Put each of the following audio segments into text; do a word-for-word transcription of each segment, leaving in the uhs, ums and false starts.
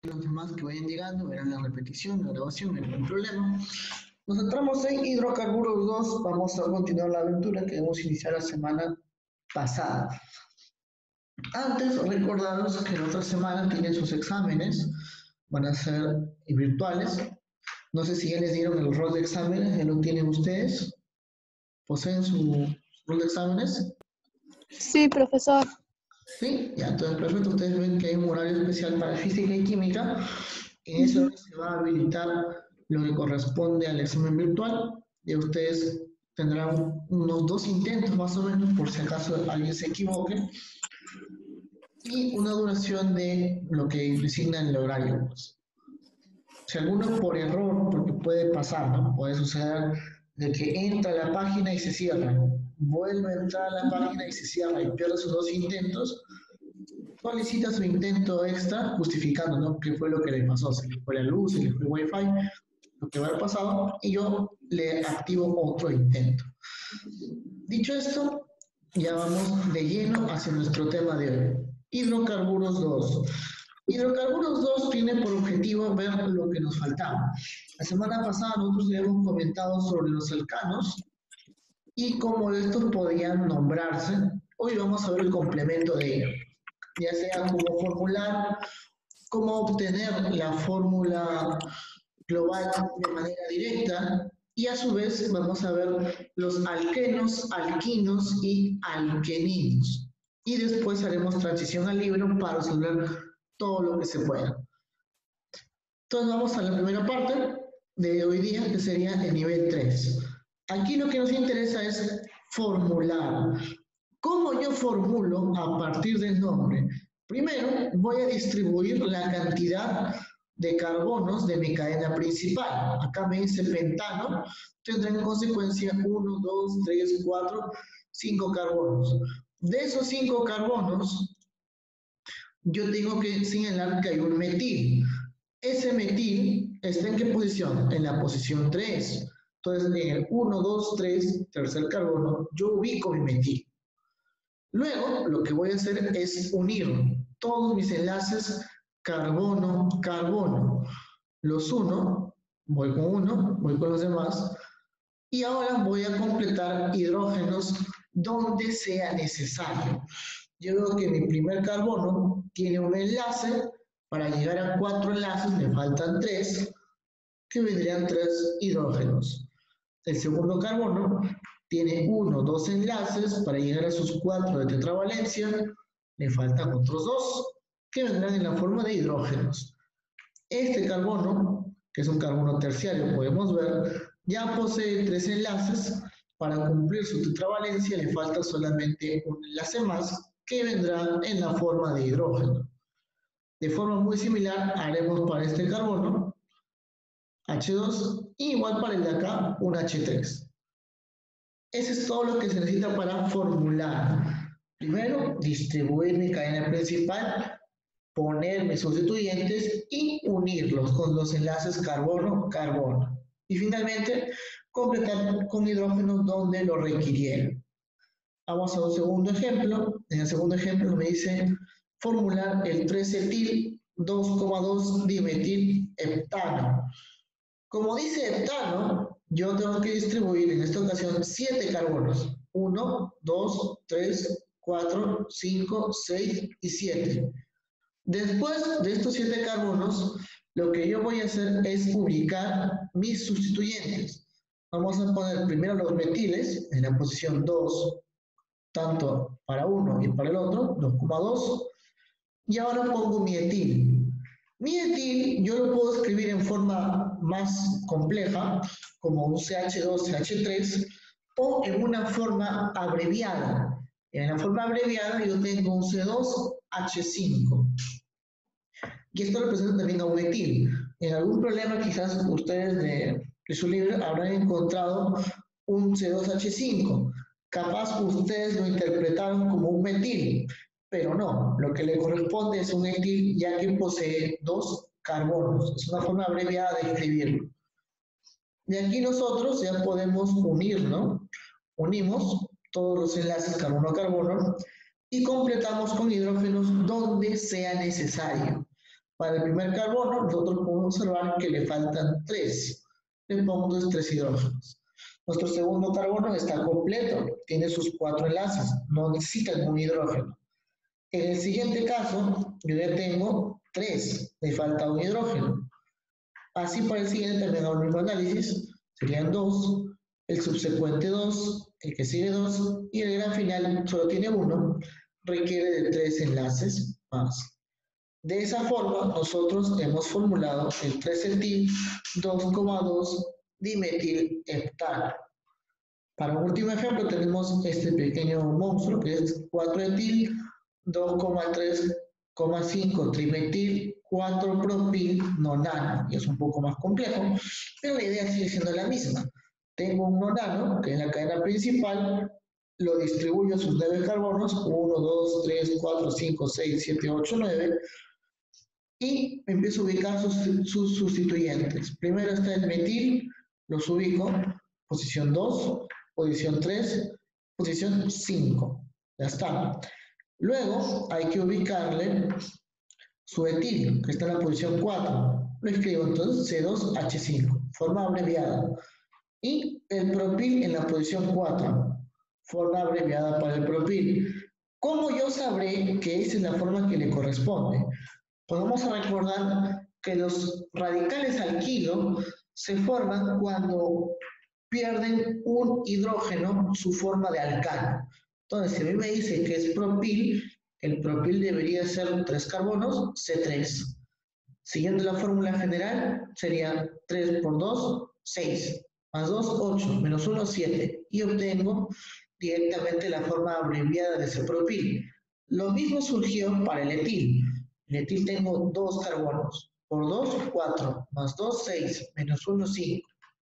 Los demás que vayan llegando verán la repetición, la grabación, no hay ningún problema. Nos entramos en hidrocarburos dos, vamos a continuar la aventura que hemos iniciado la semana pasada. Antes, recordaros que la otra semana tienen sus exámenes, van a ser virtuales. No sé si ya les dieron el rol de exámenes, ya lo tienen ustedes. ¿Poseen su rol de exámenes? Sí, profesor. Sí, ya, entonces perfecto. Ustedes ven que hay un horario especial para física y química. En ese horario se va a habilitar lo que corresponde al examen virtual. Y ustedes tendrán unos dos intentos más o menos, por si acaso alguien se equivoque. Y una duración de lo que designa el horario. Pues. Si alguno por error, porque puede pasar, ¿no? Puede suceder de que entra a la página y se cierra, vuelve a entrar a la página y se cierra y pierde sus dos intentos, solicita su intento extra justificando, ¿no? ¿Qué fue lo que le pasó? Se le fue la luz, se le fue el wifi, lo que habrá pasado, y yo le activo otro intento. Dicho esto, ya vamos de lleno hacia nuestro tema de hoy. Hidrocarburos dos. Hidrocarburos dos tiene por objetivo ver lo que nos faltaba. La semana pasada nosotros le hemos comentado sobre los alcanos y cómo estos podían nombrarse. Hoy vamos a ver el complemento de ello, ya sea cómo formular, cómo obtener la fórmula global de manera directa, y a su vez vamos a ver los alquenos, alquinos y alqueninos. Y después haremos transición al libro para resolver todo lo que se pueda. Entonces vamos a la primera parte de hoy día, que sería el nivel tres. Aquí lo que nos interesa es formular. ¿Cómo yo formulo a partir del nombre? Primero voy a distribuir la cantidad de carbonos de mi cadena principal. Acá me dice pentano, tendrá en consecuencia uno, dos, tres, cuatro, cinco carbonos. De esos cinco carbonos, yo tengo que señalar que hay un metil. Ese metil está en qué posición? En la posición tres. Entonces, en el uno, dos, tres, tercer carbono, yo ubico mi metil. Luego, lo que voy a hacer es unir todos mis enlaces carbono-carbono. Los uno, voy con uno, voy con los demás, y ahora voy a completar hidrógenos donde sea necesario. Yo veo que mi primer carbono tiene un enlace, para llegar a cuatro enlaces me faltan tres, que vendrían tres hidrógenos. El segundo carbono tiene uno, dos enlaces, para llegar a sus cuatro de tetravalencia, le faltan otros dos, que vendrán en la forma de hidrógenos. Este carbono, que es un carbono terciario, podemos ver, ya posee tres enlaces. Para cumplir su tetravalencia le falta solamente un enlace más, que vendrá en la forma de hidrógeno. De forma muy similar haremos para este carbono, hache dos, y igual para el de acá, un hache tres. Eso es todo lo que se necesita para formular. Primero, distribuir mi cadena principal, poner mis sustituyentes y unirlos con los enlaces carbono-carbono. Y finalmente, completar con hidrógenos donde lo requirieran. Vamos a un segundo ejemplo. En el segundo ejemplo me dice formular el tres etil dos coma dos dimetil heptano. Como dice heptano, yo tengo que distribuir en esta ocasión siete carbonos. uno, dos, tres, cuatro, cinco, seis y siete. Después de estos siete carbonos, lo que yo voy a hacer es ubicar mis sustituyentes. Vamos a poner primero los metiles en la posición dos, tanto para uno y para el otro, dos coma dos. Y ahora pongo mi etil. Mi etil yo lo puedo escribir en forma más compleja, como un C H dos, C H tres, o en una forma abreviada. En la forma abreviada yo tengo un C dos H cinco. Y esto representa también a un etil. En algún problema quizás ustedes de, de su libro habrán encontrado un C dos H cinco. Capaz ustedes lo interpretaron como un metil, pero no, lo que le corresponde es un etil ya que posee dos carbonos. Es una forma abreviada de escribirlo. Y aquí nosotros ya podemos unir, ¿no? Unimos todos los enlaces carbono a carbono y completamos con hidrógenos donde sea necesario. Para el primer carbono, nosotros podemos observar que le faltan tres. Le pongo dos, tres hidrógenos. Nuestro segundo carbono está completo, tiene sus cuatro enlaces, no necesita ningún hidrógeno. En el siguiente caso, yo ya tengo tres, me falta un hidrógeno. Así para el siguiente también hago el mismo análisis, serían dos, el subsecuente dos, el que sigue dos, y el gran final solo tiene uno, requiere de tres enlaces más. De esa forma, nosotros hemos formulado el tres etil dos coma dos dimetilheptano. Para un último ejemplo tenemos este pequeño monstruo que es cuatro etil dos coma tres coma cinco trimetil cuatro propil nonano, y es un poco más complejo, pero la idea sigue siendo la misma. Tengo un nonano, que es la cadena principal, lo distribuyo a sus nueve carbonos, uno, dos, tres, cuatro, cinco, seis, siete, ocho, nueve, y empiezo a ubicar sus, sus sustituyentes. Primero está el metil, los ubico, posición dos, posición tres, posición cinco. Ya está. Luego hay que ubicarle su etil, que está en la posición cuatro. Lo escribo entonces ce dos hache cinco, forma abreviada. Y el propil en la posición cuatro, forma abreviada para el propil. ¿Cómo yo sabré que esa es la forma que le corresponde? Pues vamos a recordar que los radicales alquilo se forman cuando pierden un hidrógeno su forma de alcano. Entonces, si a mí me dice que es propil, el propil debería ser tres carbonos, ce tres. Siguiendo la fórmula general, sería tres por dos, seis, más dos, ocho, menos uno, siete. Y obtengo directamente la forma abreviada de ese propil. Lo mismo surgió para el etil. En etil tengo dos carbonos. Por dos, cuatro, más dos, seis, menos uno, cinco.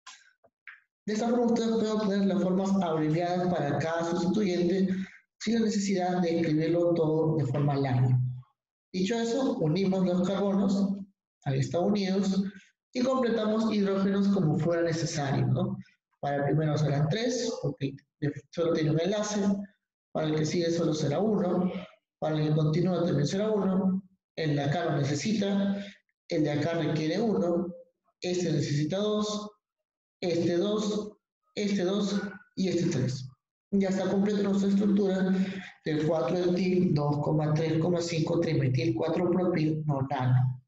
De esta forma ustedes pueden obtener las formas abreviadas para cada sustituyente sin la necesidad de escribirlo todo de forma larga. Dicho eso, unimos los carbonos, ahí están unidos, y completamos hidrógenos como fuera necesario, ¿no? Para el primero serán tres, porque solo tiene un enlace, para el que sigue solo será uno, para el que continúa también será uno, el de acá lo necesita, el de acá requiere uno, este necesita dos, este dos, este dos y este tres. Ya está completa nuestra estructura del cuatro etil dos coma tres coma cinco trimetil cuatro propil nonano.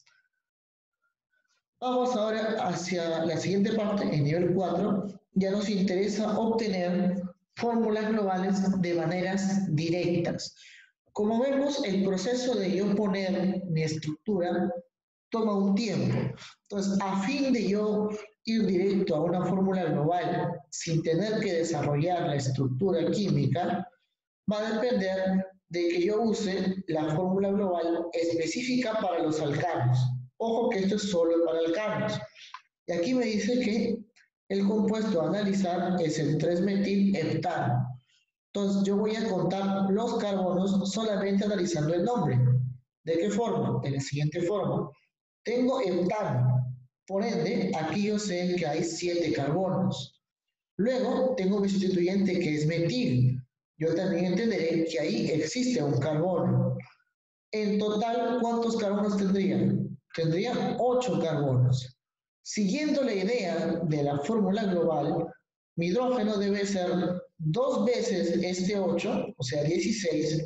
Vamos ahora hacia la siguiente parte, en nivel cuatro, ya nos interesa obtener fórmulas globales de maneras directas. Como vemos, el proceso de yo poner mi estructura toma un tiempo. Entonces, a fin de yo ir directo a una fórmula global sin tener que desarrollar la estructura química, va a depender de que yo use la fórmula global específica para los alcanos. Ojo que esto es solo para alcanos. Y aquí me dice que el compuesto a analizar es el tres metilheptano. Entonces yo voy a contar los carbonos solamente analizando el nombre. ¿De qué forma? De la siguiente forma. Tengo heptano, por ende, aquí yo sé que hay siete carbonos. Luego, tengo mi sustituyente que es metil. Yo también entenderé que ahí existe un carbono. En total, ¿cuántos carbonos tendrían? Tendrían ocho carbonos. Siguiendo la idea de la fórmula global, mi hidrógeno debe ser dos veces este ocho, o sea, dieciséis,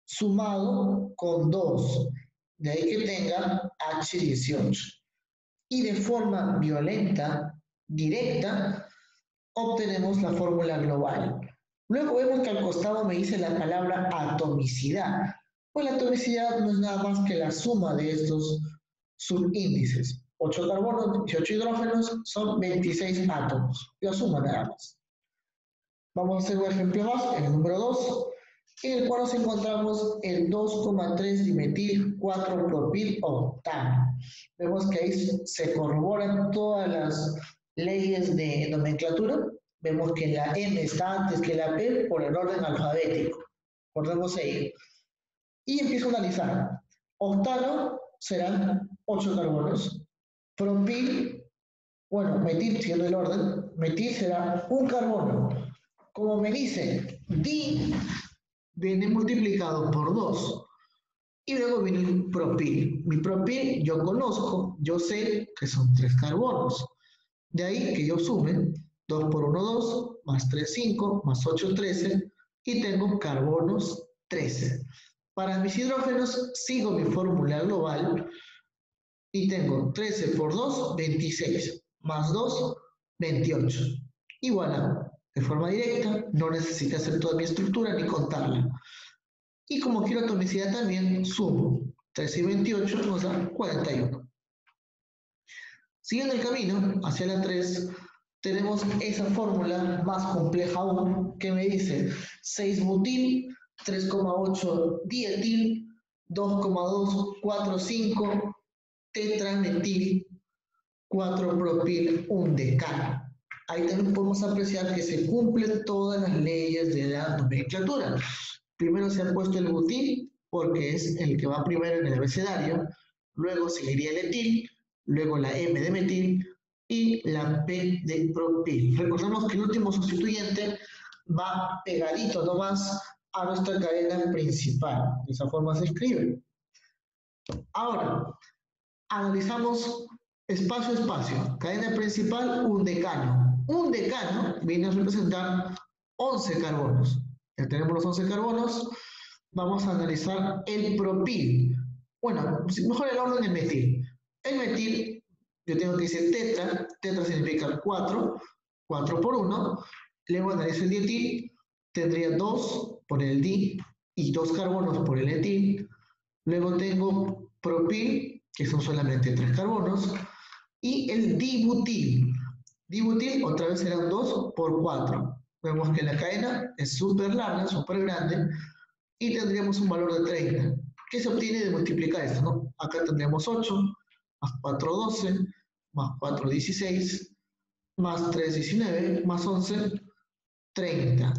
sumado con dos. De ahí que tenga hache dieciocho. Y de forma violenta, directa, obtenemos la fórmula global. Luego vemos que al costado me dice la palabra atomicidad. Pues la atomicidad no es nada más que la suma de estos subíndices. ocho carbonos, dieciocho hidrógenos, son veintiséis átomos. La suma nada más. Vamos a hacer un ejemplo más, el número dos. En el cual nos encontramos el dos coma tres dimetil cuatro propil octano. Vemos que ahí se corroboran todas las leyes de nomenclatura. Vemos que la M está antes que la P por el orden alfabético. Recordemos ello. Y empiezo a analizar. Octano serán ocho carbonos. Propil, bueno, metil, siguiendo el orden, metil será un carbono. Como me dice, di viene multiplicado por dos. Y luego viene el propil. Mi propil yo conozco, yo sé que son tres carbonos. De ahí que yo sume dos por uno, dos, más tres, cinco, más ocho, trece, y tengo carbonos trece. Para mis hidrógenos sigo mi fórmula global y tengo trece por dos, veintiséis, más dos, veintiocho. Y voilà, de forma directa, no necesito hacer toda mi estructura ni contarla. Y como quiero atomicidad también, sumo trece y veintiocho, nos da cuarenta y uno. Siguiendo el camino hacia la tres, tenemos esa fórmula más compleja aún que me dice seis butil, tres coma ocho dietil, dos coma dos cuatro cinco tetrametil, cuatro propil, un decano. Ahí también podemos apreciar que se cumplen todas las leyes de la nomenclatura. Primero se ha puesto el butil porque es el que va primero en el abecedario, luego seguiría el etil, luego la M de metil y la P de propil. Recordemos que el último sustituyente va pegadito nomás a nuestra cadena principal. De esa forma se escribe. Ahora, analizamos espacio a espacio. Cadena principal, un decano. Un decano viene a representar once carbonos. Ya tenemos los once carbonos. Vamos a analizar el propil. Bueno, mejor el orden del metil. El metil, yo tengo que decir tetra. Tetra significa cuatro. cuatro por uno. Luego analizo el dietil. Tendría dos por el di y dos carbonos por el etil. Luego tengo propil, que son solamente tres carbonos, y el dibutil. Dibutil otra vez serán dos por cuatro. Vemos que la cadena es súper larga, súper grande, y tendríamos un valor de treinta. ¿Qué se obtiene de multiplicar esto, no? Acá tendríamos ocho, más cuatro, doce, más cuatro, dieciséis, más tres, diecinueve, más once, treinta.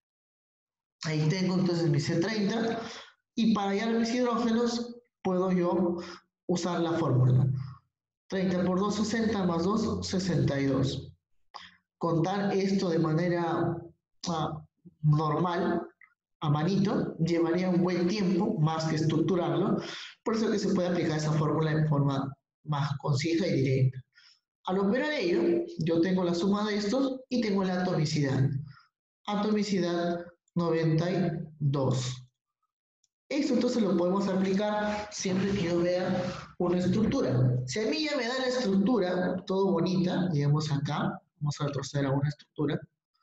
Ahí tengo entonces mi C treinta, y para hallar mis hidrógenos puedo yo usar la fórmula. treinta por dos, sesenta, más dos, sesenta y dos. Contar esto de manera uh, normal, a manito, llevaría un buen tiempo, más que estructurarlo. Por eso que se puede aplicar esa fórmula en forma más concisa y directa. Al operar ello, yo tengo la suma de estos y tengo la atomicidad. Atomicidad noventa y dos. Esto entonces lo podemos aplicar siempre que yo vea una estructura. Si a mí ya me da la estructura, todo bonita, digamos acá, vamos a retroceder a una estructura,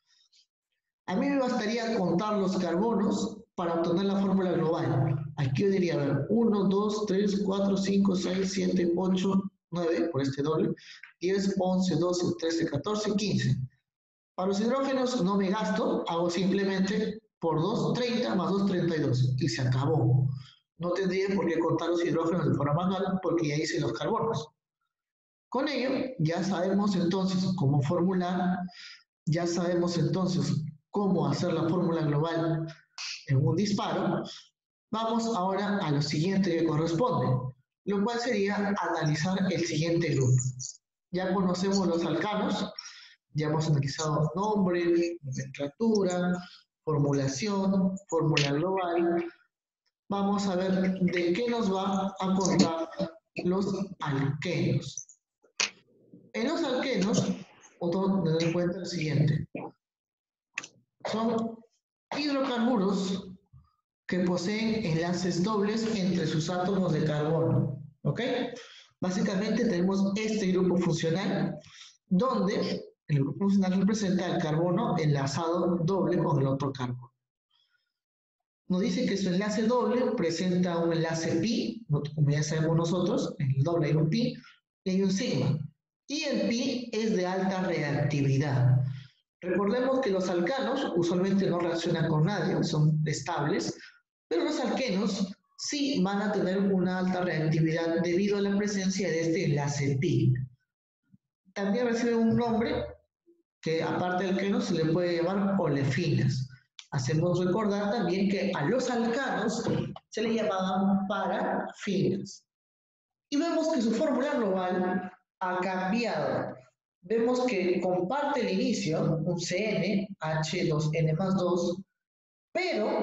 a mí me bastaría contar los carbonos para obtener la fórmula global. Aquí yo diría, a ver, uno, dos, tres, cuatro, cinco, seis, siete, ocho, nueve, por este doble, diez, once, doce, trece, catorce, quince. Para los hidrógenos no me gasto, hago simplemente por dos, treinta, más dos, treinta y dos, y se acabó. No tendría por qué contar los hidrógenos de forma manual porque ya hice los carbonos. Con ello, ya sabemos entonces cómo formular, ya sabemos entonces cómo hacer la fórmula global en un disparo. Vamos ahora a lo siguiente que corresponde, lo cual sería analizar el siguiente grupo. Ya conocemos los alcanos, ya hemos analizado nombre, nomenclatura, formulación, fórmula global. Vamos a ver de qué nos va a contar los alquenos. En los alquenos, otro tener en cuenta el siguiente. Son hidrocarburos que poseen enlaces dobles entre sus átomos de carbono. ¿Ok? Básicamente tenemos este grupo funcional, donde el grupo funcional representa el carbono enlazado doble con el otro carbono. Nos dice que su enlace doble presenta un enlace pi, como ya sabemos nosotros, en el doble hay un pi y hay un sigma. Y el pi es de alta reactividad. Recordemos que los alcanos usualmente no reaccionan con nadie, son estables, pero los alquenos sí van a tener una alta reactividad debido a la presencia de este enlace pi. También recibe un nombre que aparte del alqueno se le puede llamar olefinas. Hacemos recordar también que a los alcanos se le llamaban parafinas. Y vemos que su fórmula global ha cambiado. Vemos que comparte el inicio, un C N, H dos N más dos, pero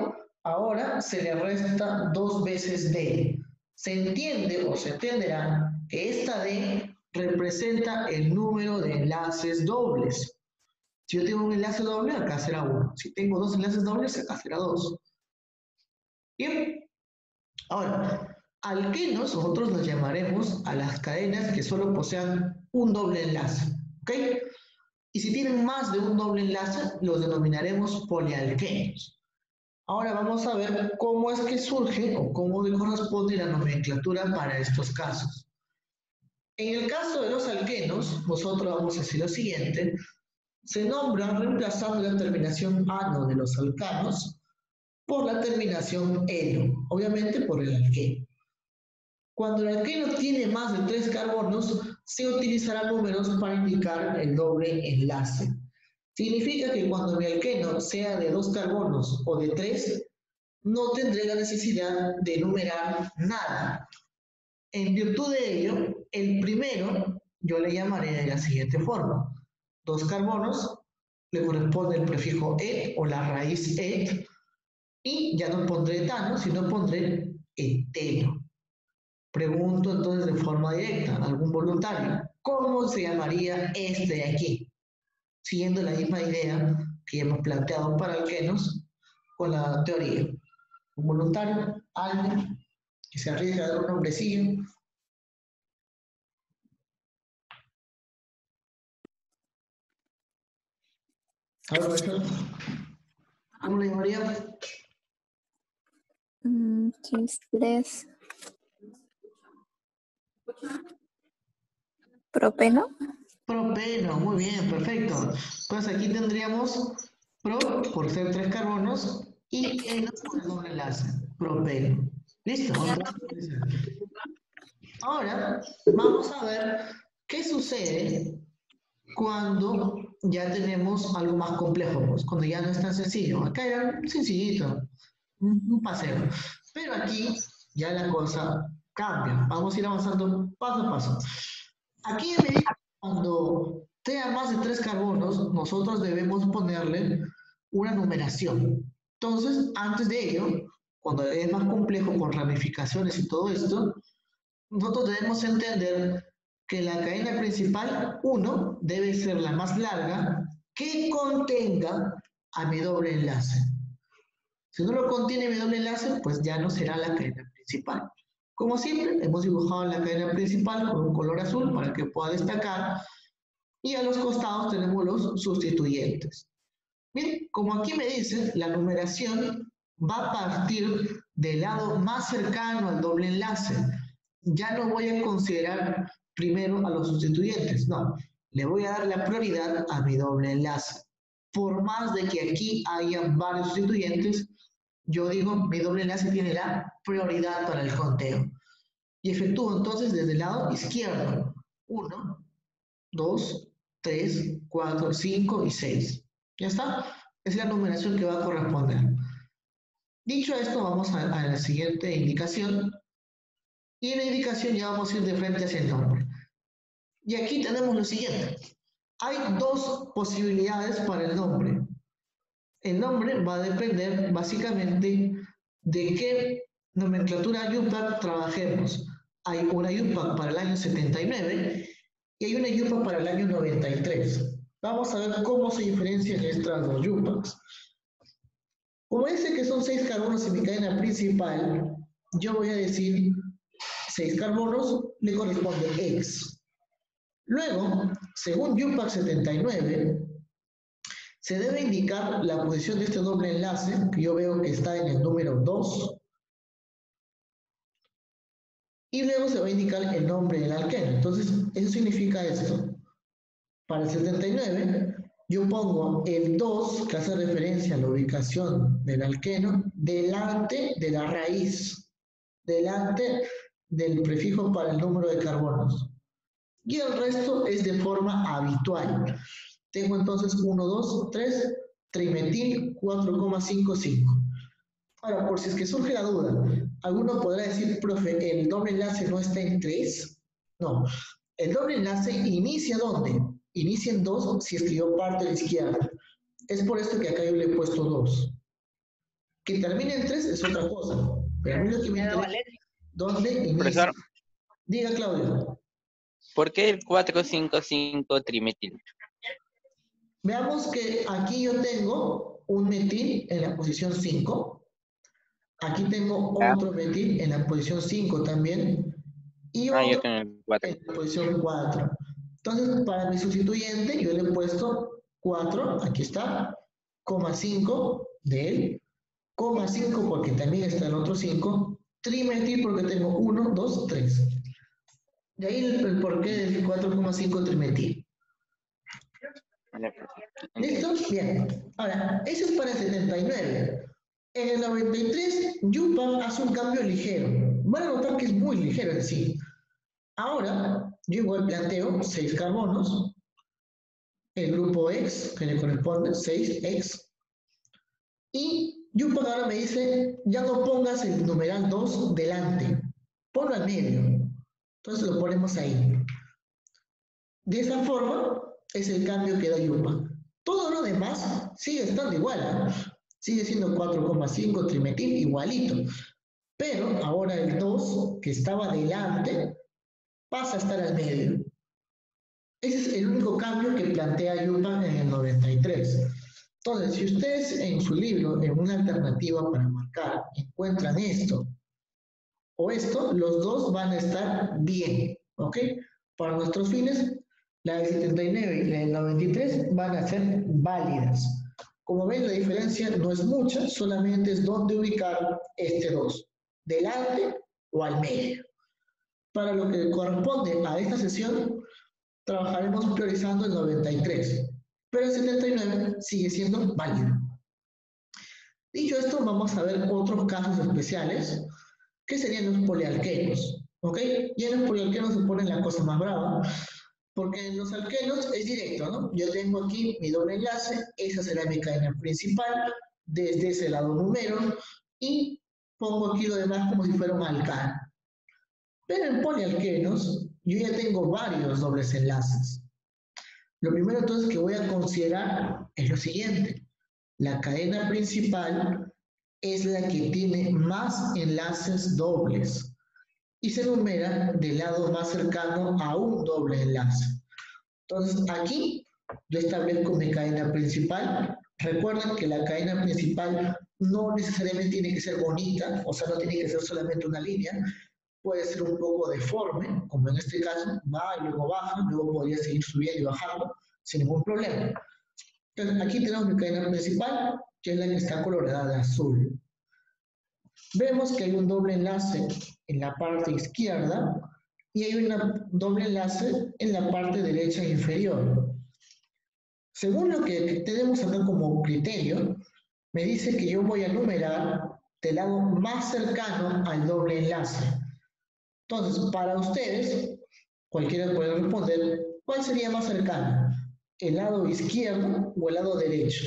Ahora se le resta dos veces D. Se entiende o se entenderá que esta D representa el número de enlaces dobles. Si yo tengo un enlace doble, acá será uno. Si tengo dos enlaces dobles, acá será dos. Bien. Ahora, alquenos, nosotros los llamaremos a las cadenas que solo posean un doble enlace. ¿Ok? Y si tienen más de un doble enlace, los denominaremos polialquenos. Ahora vamos a ver cómo es que surge o cómo le corresponde la nomenclatura para estos casos. En el caso de los alquenos, nosotros vamos a decir lo siguiente. Se nombran reemplazando la terminación ano de los alcanos por la terminación eno, obviamente por el alqueno. Cuando el alqueno tiene más de tres carbonos, se utilizarán números para indicar el doble enlace. Significa que cuando mi alqueno sea de dos carbonos o de tres, no tendré la necesidad de enumerar nada. En virtud de ello, el primero yo le llamaré de la siguiente forma. Dos carbonos, le corresponde el prefijo et o la raíz et, y ya no pondré etano, sino pondré eteno. Pregunto entonces de forma directa, algún voluntario, ¿cómo se llamaría este de aquí? Siguiendo la misma idea que hemos planteado para alquenos con la teoría. Un voluntario, alguien que se arriesga a dar un nombrecillo. A ver, profesor, ¿cómo le llamaría? Mm, seis, tres. Propeno. Propeno, muy bien, perfecto. Entonces aquí tendríamos pro por ser tres carbonos y eno por el doble enlace, propeno. ¿Listo? Ahora vamos a ver qué sucede cuando ya tenemos algo más complejo, pues, cuando ya no es tan sencillo. Acá era sencillito, un, un paseo. Pero aquí ya la cosa cambia. Vamos a ir avanzando paso a paso. Aquí en medida cuando sea más de tres carbonos, nosotros debemos ponerle una numeración. Entonces, antes de ello, cuando es más complejo con ramificaciones y todo esto, nosotros debemos entender que la cadena principal, uno, debe ser la más larga que contenga a mi doble enlace. Si no lo contiene mi doble enlace, pues ya no será la cadena principal. Como siempre, hemos dibujado la cadena principal con un color azul para que pueda destacar, y a los costados tenemos los sustituyentes. Bien, como aquí me dice, la numeración va a partir del lado más cercano al doble enlace. Ya no voy a considerar primero a los sustituyentes, no. Le voy a dar la prioridad a mi doble enlace. Por más de que aquí haya varios sustituyentes, yo digo, mi doble enlace tiene la prioridad para el conteo. Y efectúo entonces desde el lado izquierdo. uno, dos, tres, cuatro, cinco y seis. ¿Ya está? Es la numeración que va a corresponder. Dicho esto, vamos a, a la siguiente indicación. Y en la indicación ya vamos a ir de frente hacia el nombre. Y aquí tenemos lo siguiente. Hay dos posibilidades para el nombre. El nombre va a depender básicamente de qué nomenclatura U P A C trabajemos. Hay una U P A C para el año setenta y nueve y hay una U P A C para el año noventa y tres. Vamos a ver cómo se diferencian estas dos U P A Cs. Como dice que son seis carbonos en mi cadena principal, yo voy a decir seis carbonos, le corresponde X. Luego, según U P A C setenta y nueve, se debe indicar la posición de este doble enlace, que yo veo que está en el número dos, y luego se va a indicar el nombre del alqueno. Entonces, eso significa esto. Para el setenta y nueve, yo pongo el dos, que hace referencia a la ubicación del alqueno, delante de la raíz, delante del prefijo para el número de carbonos. Y el resto es de forma habitual. Tengo entonces uno, dos, tres, trimetil cuatro coma cincuenta y cinco. Ahora, por si es que surge la duda, alguno podrá decir, profe, ¿el doble enlace no está en tres? No, el doble enlace inicia ¿dónde? Inicia en dos si es que yo parto a la izquierda. Es por esto que acá yo le he puesto dos. Que termine en tres es otra cosa. Pero a mí lo que me interesa es dónde inicia. Profesor, Diga, Claudio. ¿por qué el cuatro cinco cinco trimetil? Veamos que aquí yo tengo un metil en la posición cinco. Aquí tengo ¿Ah? otro metil en la posición cinco también. Y Ah, yo otro tengo el cuatro. en la posición cuatro. Entonces, para mi sustituyente, yo le he puesto cuatro, aquí está, coma cinco de él, coma cinco porque también está el otro cinco, trimetil porque tengo uno, dos, tres. De ahí el, el porqué del cuatro coma cinco trimetil. ¿Listo? Bien. Ahora, eso es para el setenta y nueve. En el noventa y tres, Yupa hace un cambio ligero. Van a notar que es muy ligero en sí. Ahora, yo igual planteo seis carbonos, el grupo X, que le corresponde, seis X, y Yupa ahora me dice, ya no pongas el numeral dos delante, ponlo al medio. Entonces lo ponemos ahí. De esa forma, es el cambio que da Yupa. Todo lo demás sigue estando igual, ¿eh? Sigue siendo cuatro coma cinco trimetil igualito. Pero ahora el dos, que estaba delante, pasa a estar al medio. Ese es el único cambio que plantea Yupa en el noventa y tres. Entonces, si ustedes en su libro, en una alternativa para marcar, encuentran esto o esto, los dos van a estar bien, ¿ok? Para nuestros fines, la del setenta y nueve y la del noventa y tres van a ser válidas. Como ven, la diferencia no es mucha, solamente es dónde ubicar este dos, delante o al medio. Para lo que corresponde a esta sesión, trabajaremos priorizando el noventa y tres, pero el setenta y nueve sigue siendo válido. Dicho esto, vamos a ver otros casos especiales, que serían los polialquenos, ¿ok? Y en los polialquenos se pone la cosa más brava, porque en los alquenos es directo, ¿no? Yo tengo aquí mi doble enlace, esa será mi cadena principal, desde ese lado número, y pongo aquí lo demás como si fuera un alcano. Pero en polialquenos, yo ya tengo varios dobles enlaces. Lo primero entonces que voy a considerar es lo siguiente. La cadena principal es la que tiene más enlaces dobles y se numera del lado más cercano a un doble enlace. Entonces aquí yo establezco mi cadena principal. Recuerden que la cadena principal no necesariamente tiene que ser bonita, o sea, no tiene que ser solamente una línea, puede ser un poco deforme, como en este caso, va y luego baja, luego podría seguir subiendo y bajando sin ningún problema. Entonces aquí tenemos mi cadena principal, que es la que está coloreada de azul. Vemos que hay un doble enlace en la parte izquierda y hay un doble enlace en la parte derecha inferior. Según lo que tenemos acá como criterio, me dice que yo voy a numerar del lado más cercano al doble enlace. Entonces, para ustedes, cualquiera puede responder, ¿cuál sería más cercano? ¿El lado izquierdo o el lado derecho?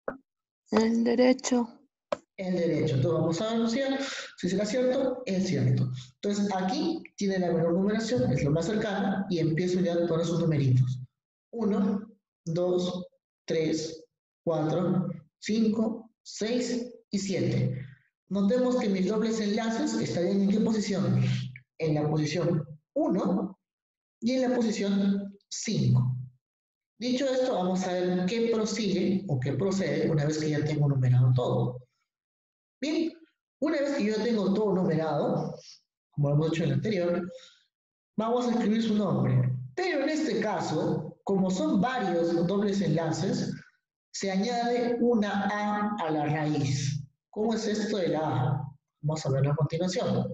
El derecho. El derecho. Entonces vamos a ver si será cierto, es cierto. Entonces aquí tiene la menor numeración, es lo más cercano, y empiezo ya a poner sus numeritos. uno, dos, tres, cuatro, cinco, seis y siete. Notemos que mis dobles enlaces estarían en qué posición? En la posición uno y en la posición cinco. Dicho esto, vamos a ver qué prosigue o qué procede una vez que ya tengo numerado todo. Bien, una vez que yo tengo todo numerado, como lo hemos hecho en el anterior, vamos a escribir su nombre. Pero en este caso, como son varios dobles enlaces, se añade una A a la raíz. ¿Cómo es esto de la A? Vamos a verlo a continuación.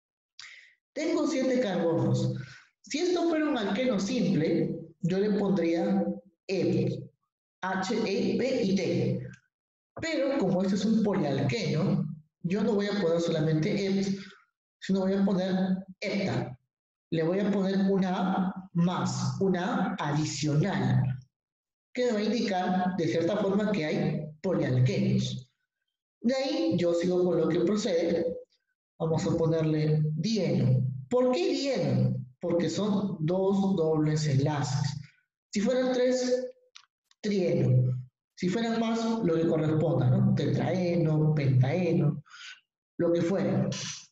Tengo siete carbonos. Si esto fuera un alqueno simple, yo le pondría E, H, E, P y T. Pero como este es un polialqueno, yo no voy a poner solamente E, sino voy a poner hepta. Le voy a poner una A más, una A adicional, que me va a indicar de cierta forma que hay polialquenos. De ahí yo sigo con lo que procede. Vamos a ponerle dieno. ¿Por qué dieno? Porque son dos dobles enlaces. Si fueran tres, trieno. Si fueran más, lo que corresponda, ¿no? Tetraeno, pentaeno, lo que fuera.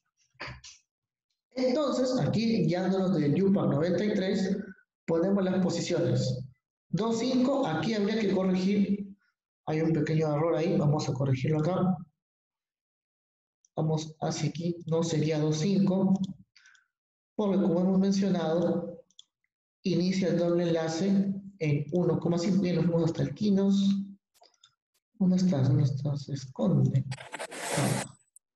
Entonces, aquí guiándonos del YUPAC noventa y tres, ponemos las posiciones. dos, cinco, aquí habría que corregir. Hay un pequeño error ahí, vamos a corregirlo acá. Vamos hacia aquí, no sería dos, cinco, porque como hemos mencionado, inicia el doble enlace en uno coma cinco y nos fuimos hasta el quinos. ¿Dónde estás? ¿Dónde estás? Se esconde. No.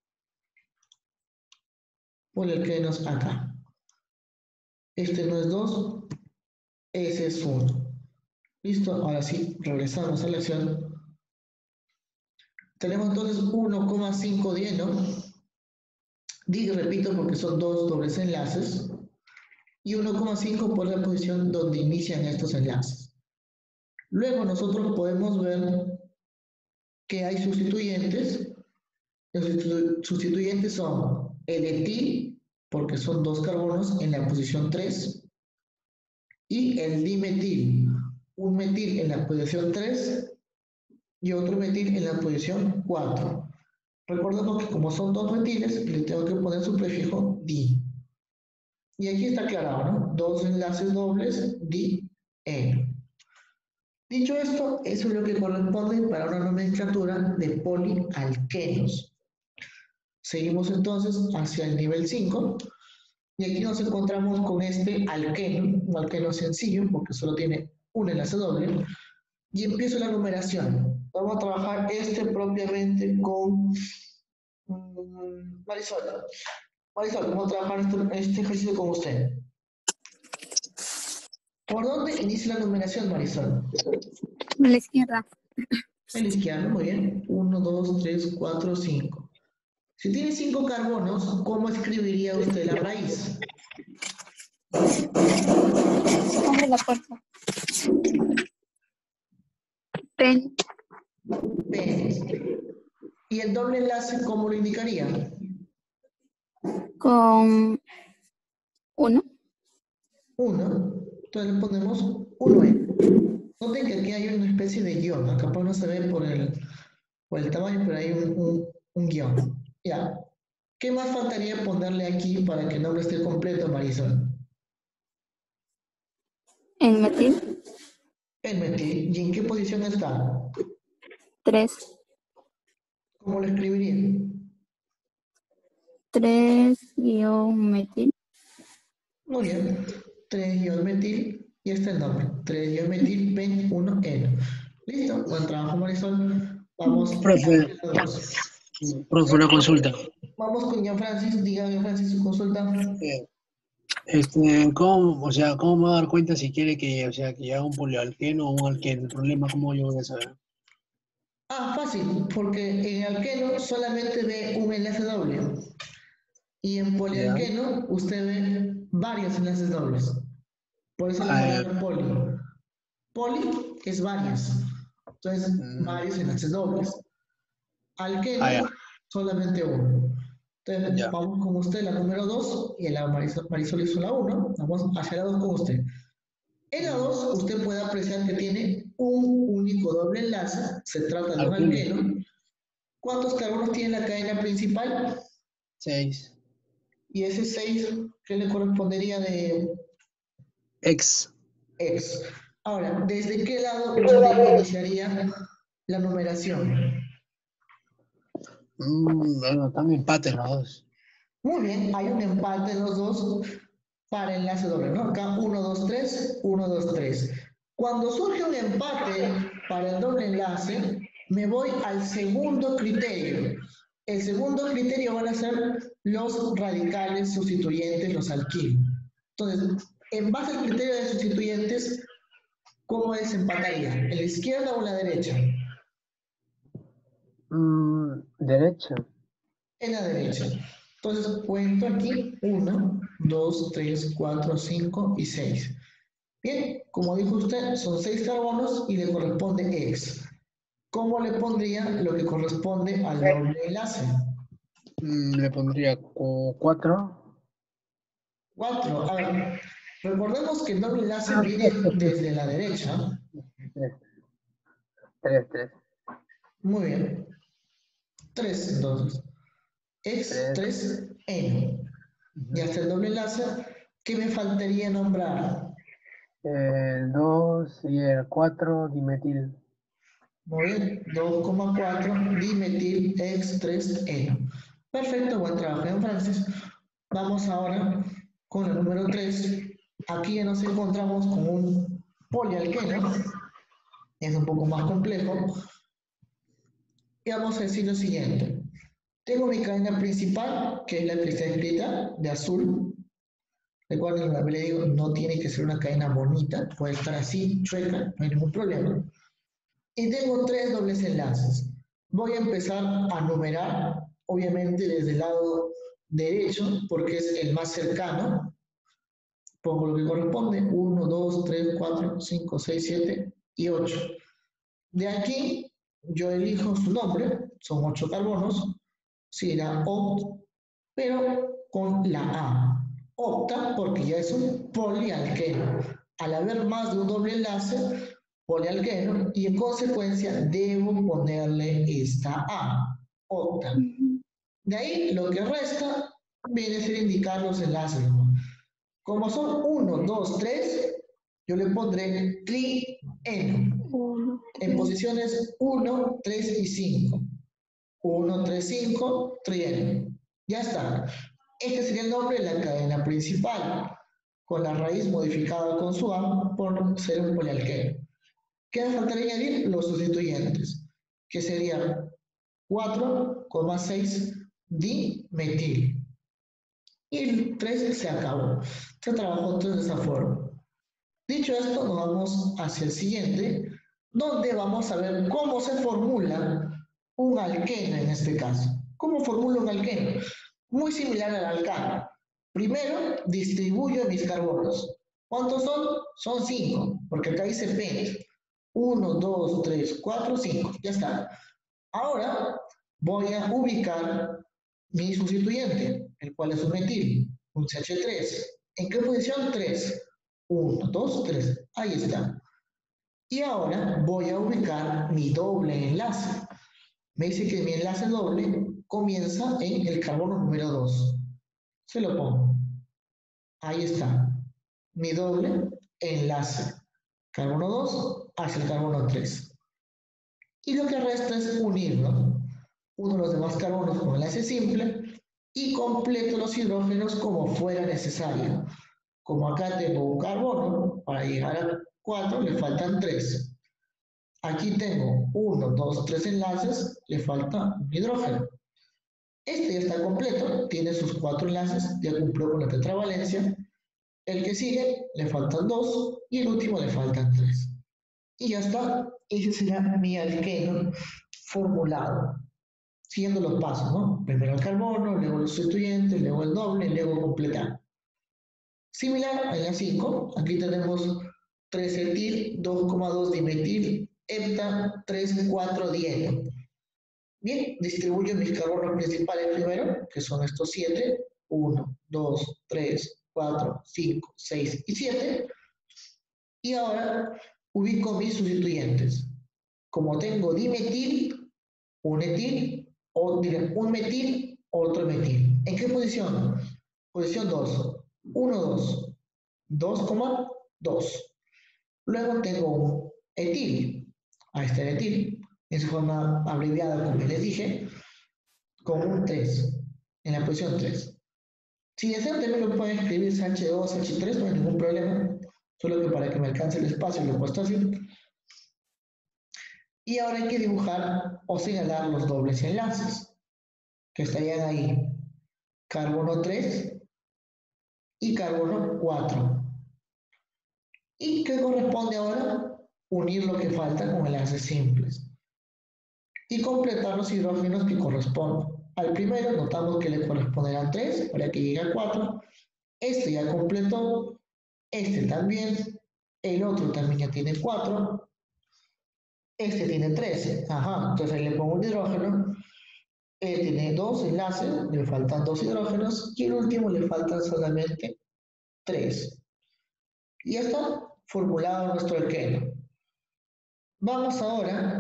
Por el que nos acá. Este no es dos, ese es uno. Listo, ahora sí, regresamos a la lección. Tenemos entonces uno coma cinco diez, ¿no? Digo, repito, porque son dos dobles enlaces. Y uno coma cinco por la posición donde inician estos enlaces. Luego nosotros podemos ver que hay sustituyentes. Los sustituyentes son el etil, porque son dos carbonos en la posición tres, y el dimetil, un metil en la posición tres y otro metil en la posición cuatro. Recordemos que como son dos metiles, le tengo que poner su prefijo di. Y aquí está aclarado, ¿no? Dos enlaces dobles, di-eno. Dicho esto, eso es lo que corresponde para una nomenclatura de polialquenos. Seguimos entonces hacia el nivel cinco. Y aquí nos encontramos con este alqueno, un alqueno sencillo, porque solo tiene un enlace doble. Y empiezo la numeración. Vamos a trabajar este propiamente con um, Marisol. Marisol, vamos a trabajar este, este ejercicio con usted. ¿Por dónde inicia la numeración, Marisol? A la izquierda. En la izquierda, muy bien. uno, dos, tres, cuatro, cinco. Si tiene cinco carbonos, ¿cómo escribiría usted la raíz? Abre la puerta. Pen. Pen. ¿Y el doble enlace cómo lo indicaría? Con uno. uno. Entonces le ponemos uno ene. Noten que aquí hay una especie de guión. Acá no se ve por el, por el tamaño, pero hay un, un, un guión. Ya. ¿Qué más faltaría ponerle aquí para que el nombre esté completo, Marisol? El metil. El metil. ¿Y en qué posición está? Tres. ¿Cómo lo escribiría? Tres guión metil. Muy bien. tres guión metil y este es el nombre. tres guión metil pen uno eno. Listo. Buen trabajo, Marisol. Vamos Profe, a dos. profe, una consulta. Vamos con Jean Francis. Diga, Jean Francis, su consulta. Eh, Este, ¿cómo, o sea, cómo me voy a dar cuenta si quiere que, o sea, que haga un polialqueno o un alqueno? El problema, ¿cómo yo voy a saber? Ah, fácil, porque en alqueno solamente ve un enlace doble. Y en Ya. polialqueno usted ve varios enlaces dobles. Por eso le Ah, llaman poli. Poli es varios. Entonces, mm, varios enlaces dobles. Alqueno, ah, ya, solamente uno. Entonces, ya. vamos con usted la número dos y la Marisol, Marisol hizo la uno. Vamos hacia la dos con usted. En la dos, usted puede apreciar que tiene un único doble enlace. Se trata de un Alqueno. alqueno. ¿Cuántos carbonos tiene la cadena principal? Seis. Y ese seis, ¿qué le correspondería de Ex. X? Ahora, ¿desde qué lado usted iniciaría la numeración? Mm, bueno, están empates los dos. Muy bien, hay un empate en los dos para enlace doble, ¿no? Acá uno, dos, tres, uno, dos, tres. Cuando surge un empate para el doble enlace, me voy al segundo criterio. El segundo criterio van a ser los radicales sustituyentes, los alquilos. Entonces, en base al criterio de sustituyentes, ¿cómo desempataría? ¿En la izquierda o en la derecha? Mm, derecha. En la derecha. Entonces, cuento aquí uno, dos, tres, cuatro, cinco y seis. Bien, como dijo usted, son seis carbonos y le corresponde X. ¿Cómo le pondría lo que corresponde al doble enlace? Mm, le pondría cu- cuatro. cuatro. A ver, recordemos que el doble enlace viene desde la derecha. tres, tres. Muy bien. tres, entonces. Ex tres N. Ya está el doble enlace. ¿Qué me faltaría nombrar? El dos y el cuatro dimetil. Muy bien. dos coma cuatro dimetil ex tres N. Perfecto, buen trabajo, don Francis. Vamos ahora con el número tres. Aquí ya nos encontramos con un polialqueno. Es un poco más complejo. Y vamos a decir lo siguiente. Tengo mi cadena principal, que es la que está escrita de azul. Recuerden, una vez le digo, no tiene que ser una cadena bonita, puede estar así, chueca, no hay ningún problema. Y tengo tres dobles enlaces. Voy a empezar a numerar, obviamente desde el lado derecho, porque es el más cercano. Pongo lo que corresponde, uno, dos, tres, cuatro, cinco, seis, siete y ocho. De aquí, yo elijo su nombre, son ocho carbonos, será opt, pero con la A. Opta porque ya es un polialqueno. Al haber más de un doble enlace, polialqueno, y en consecuencia debo ponerle esta A. Opta. De ahí lo que resta viene a ser indicar los enlaces. Como son uno, dos, tres, yo le pondré tri-N. En posiciones uno, tres y cinco. uno, tres, cinco, tri-N. Ya está. Este sería el nombre de la cadena principal, con la raíz modificada con su A por ser un polialqueno. ¿Qué me faltaría añadir? Los sustituyentes, que serían cuatro coma seis dimetil. Y el tres se acabó. Se trabajó entonces de esa forma. Dicho esto, nos vamos hacia el siguiente, donde vamos a ver cómo se formula un alqueno en este caso. ¿Cómo formulo un alqueno? Muy similar al alcano. Primero, distribuyo mis carbonos. ¿Cuántos son? Son cinco, porque acá dice pent. uno, dos, tres, cuatro, cinco. Ya está. Ahora voy a ubicar mi sustituyente, el cual es un metil, un C H tres. ¿En qué posición? tres. uno, dos, tres. Ahí está. Y ahora voy a ubicar mi doble enlace. Me dice que mi enlace doble comienza en el carbono número dos. Se lo pongo. Ahí está. Mi doble enlace. Carbono dos hacia el carbono tres. Y lo que resta es unirlo. Uno de los demás carbonos con enlace simple y completo los hidrógenos como fuera necesario. Como acá tengo un carbono, para llegar a cuatro le faltan tres. Aquí tengo uno, dos, tres enlaces, le falta un hidrógeno. Este ya está completo, tiene sus cuatro enlaces, ya cumplió con la tetravalencia. El que sigue le faltan dos y el último le faltan tres. Y ya está, ese será mi alqueno formulado, siguiendo los pasos, ¿no? Primero el carbono, luego los sustituyentes, luego el doble, luego completar. Similar a la cinco, aquí tenemos tres etil, dos coma dos dimetil, hepta, tres, cuatro dieno. Bien, distribuyo mis carbonos principales primero, que son estos siete, uno, dos, tres, cuatro, cinco, seis y siete. Y ahora ubico mis sustituyentes. Como tengo dimetil, un etil, o un metil, otro metil. ¿En qué posición? Posición dos. uno, dos. dos coma dos. Luego tengo un etil. Ahí está el etil. En su forma abreviada, como les dije, con un tres. En la posición tres. Si desean, también lo pueden escribir H dos, H tres, no hay ningún problema. Solo que para que me alcance el espacio lo he puesto así. Y ahora hay que dibujar o señalar los dobles enlaces, que estarían ahí. Carbono tres y carbono cuatro. ¿Y qué corresponde ahora? Unir lo que falta con enlaces simples. Y completar los hidrógenos que corresponden. Al primero notamos que le corresponderán tres para que llegue a cuatro. Este ya completó. Este también. El otro también ya tiene cuatro. Este tiene trece. Ajá, entonces ahí le pongo un hidrógeno. Él tiene dos enlaces, le faltan dos hidrógenos. Y el último le faltan solamente tres. Y ya está formulado nuestro alqueno. Vamos ahora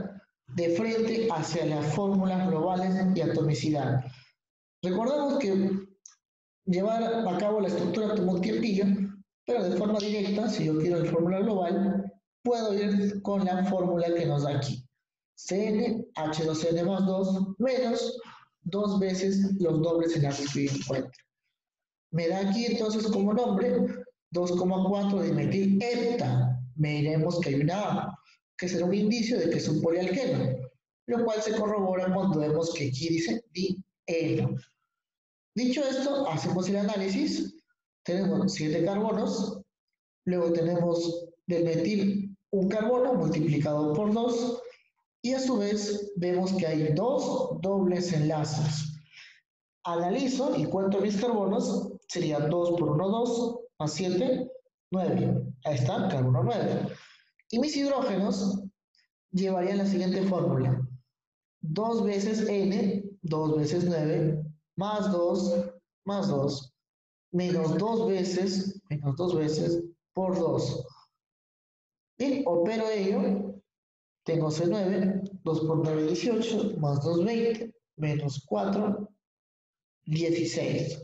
de frente hacia las fórmulas globales y atomicidad. Recordemos que llevar a cabo la estructura toma un tiempillo, pero de forma directa, si yo quiero la fórmula global, puedo ir con la fórmula que nos da aquí. C N, H dos N más dos, menos dos veces los dobles enlaces que yo encuentro. Me da aquí entonces como nombre dos coma cuatro dimetil hepta. Veremos que hay una A, que será un indicio de que es un polialqueno, lo cual se corrobora cuando vemos que aquí dice dieno. Dicho esto, hacemos el análisis. Tenemos siete carbonos, luego tenemos del metil un carbono multiplicado por dos, y a su vez vemos que hay dos dobles enlaces. Analizo y cuento mis carbonos, sería dos por uno, dos, más siete, nueve. Ahí está, carbono nueve. Y mis hidrógenos llevarían la siguiente fórmula. dos veces N, dos veces nueve, más dos, más dos, menos dos veces, menos dos veces, por dos. Bien, opero ello. Tengo C nueve, dos por nueve, dieciocho, más dos, veinte, menos cuatro, dieciséis.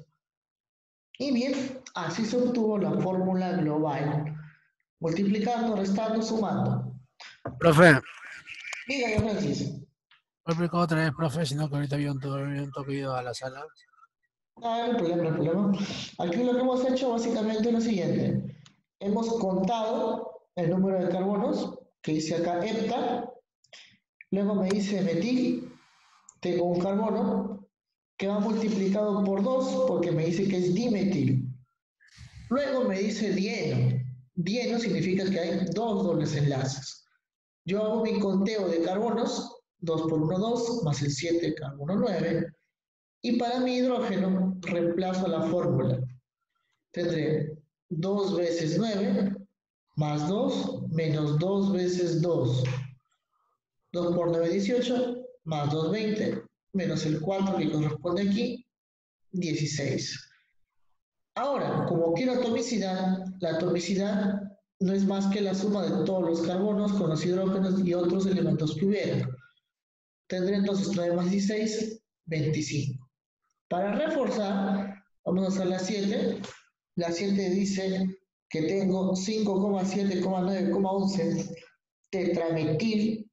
Y bien, así se obtuvo la fórmula global, multiplicando, restando, sumando. Profe, Diga, yo, Francis. profe, otra vez, profe, sino que ahorita había un, to- había un toque ido a la sala. No, no hay problema, no hay problema. Aquí lo que hemos hecho básicamente es lo siguiente. Hemos contado el número de carbonos, que dice acá hepta. Luego me dice metil, tengo un carbono, que va multiplicado por dos, porque me dice que es dimetil. Luego me dice dieno. Dieno significa que hay dos dobles enlaces. Yo hago mi conteo de carbonos, dos por uno, dos, más el siete, carbono nueve, y para mi hidrógeno reemplazo la fórmula. Tendré dos veces nueve, más dos, menos dos veces dos. dos por nueve, dieciocho, más dos, veinte, menos el cuatro que corresponde aquí, dieciséis. Ahora, como quiero atomicidad, la atomicidad no es más que la suma de todos los carbonos con los hidrógenos y otros elementos que hubiera. Tendré entonces nueve más dieciséis, veinticinco. Para reforzar, vamos a hacer la siete. La siete dice que tengo cinco coma siete coma nueve coma once tetrametil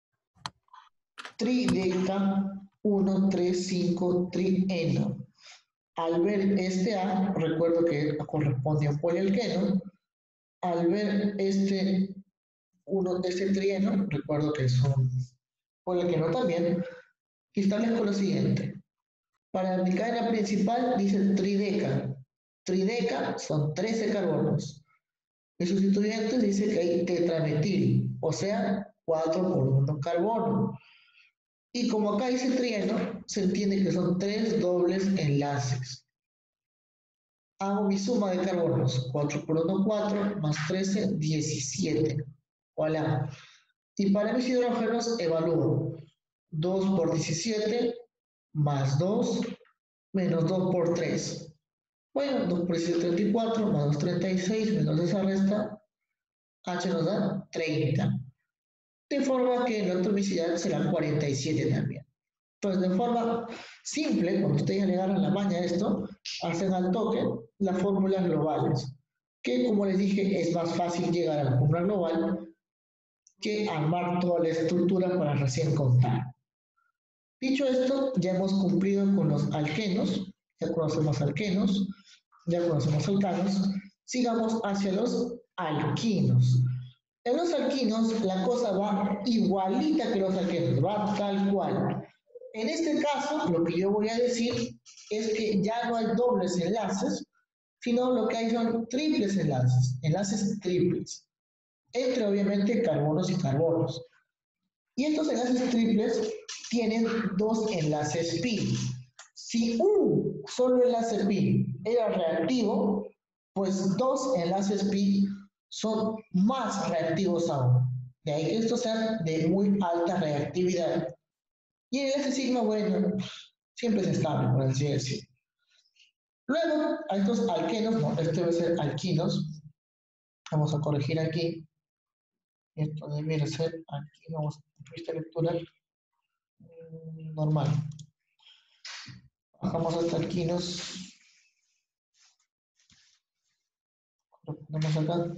trideca uno tres cinco trieno. Al ver este A, recuerdo que corresponde a un polialqueno. Al ver este, uno, este trieno, recuerdo que es un polialqueno también, y establezco lo siguiente. Para mi cadena principal dice trideca. Trideca son trece carbonos. Mi sustituyente dice que hay tetrametil, o sea, cuatro por uno carbono. Y como acá dice trieno, se entiende que son tres dobles enlaces. Hago mi suma de carbonos, cuatro por uno, cuatro, más trece, diecisiete. Voilà. Y para mis hidrógenos evalúo dos por diecisiete, más dos, menos dos por tres. Bueno, dos por diecisiete, treinta y cuatro, más dos, treinta y seis, menos esa resta, H nos da treinta. De forma que la atomicidad será cuarenta y siete también. Entonces, de forma simple, cuando ustedes ya le agarran la maña a esto, hacen al toque las fórmulas globales, que como les dije, es más fácil llegar a la fórmula global que armar toda la estructura para recién contar. Dicho esto, ya hemos cumplido con los alquenos, ya conocemos alquenos, ya conocemos alcanos, sigamos hacia los alquinos. En los alquinos la cosa va igualita que los alquenos, va tal cual. En este caso, lo que yo voy a decir es que ya no hay dobles enlaces, sino lo que hay son triples enlaces, enlaces triples, entre obviamente carbonos y carbonos. Y estos enlaces triples tienen dos enlaces pi. Si un solo enlace pi era reactivo, pues dos enlaces pi son más reactivos aún. De ahí que estos sean de muy alta reactividad. Y el enlace sigma, bueno, siempre es estable, por así decirlo. Luego, a estos alquenos, no, este debe ser alquinos. Vamos a corregir aquí. Esto debiera ser, aquí vamos a esta lectura mm, normal. Bajamos hasta alquinos. Lo ponemos acá.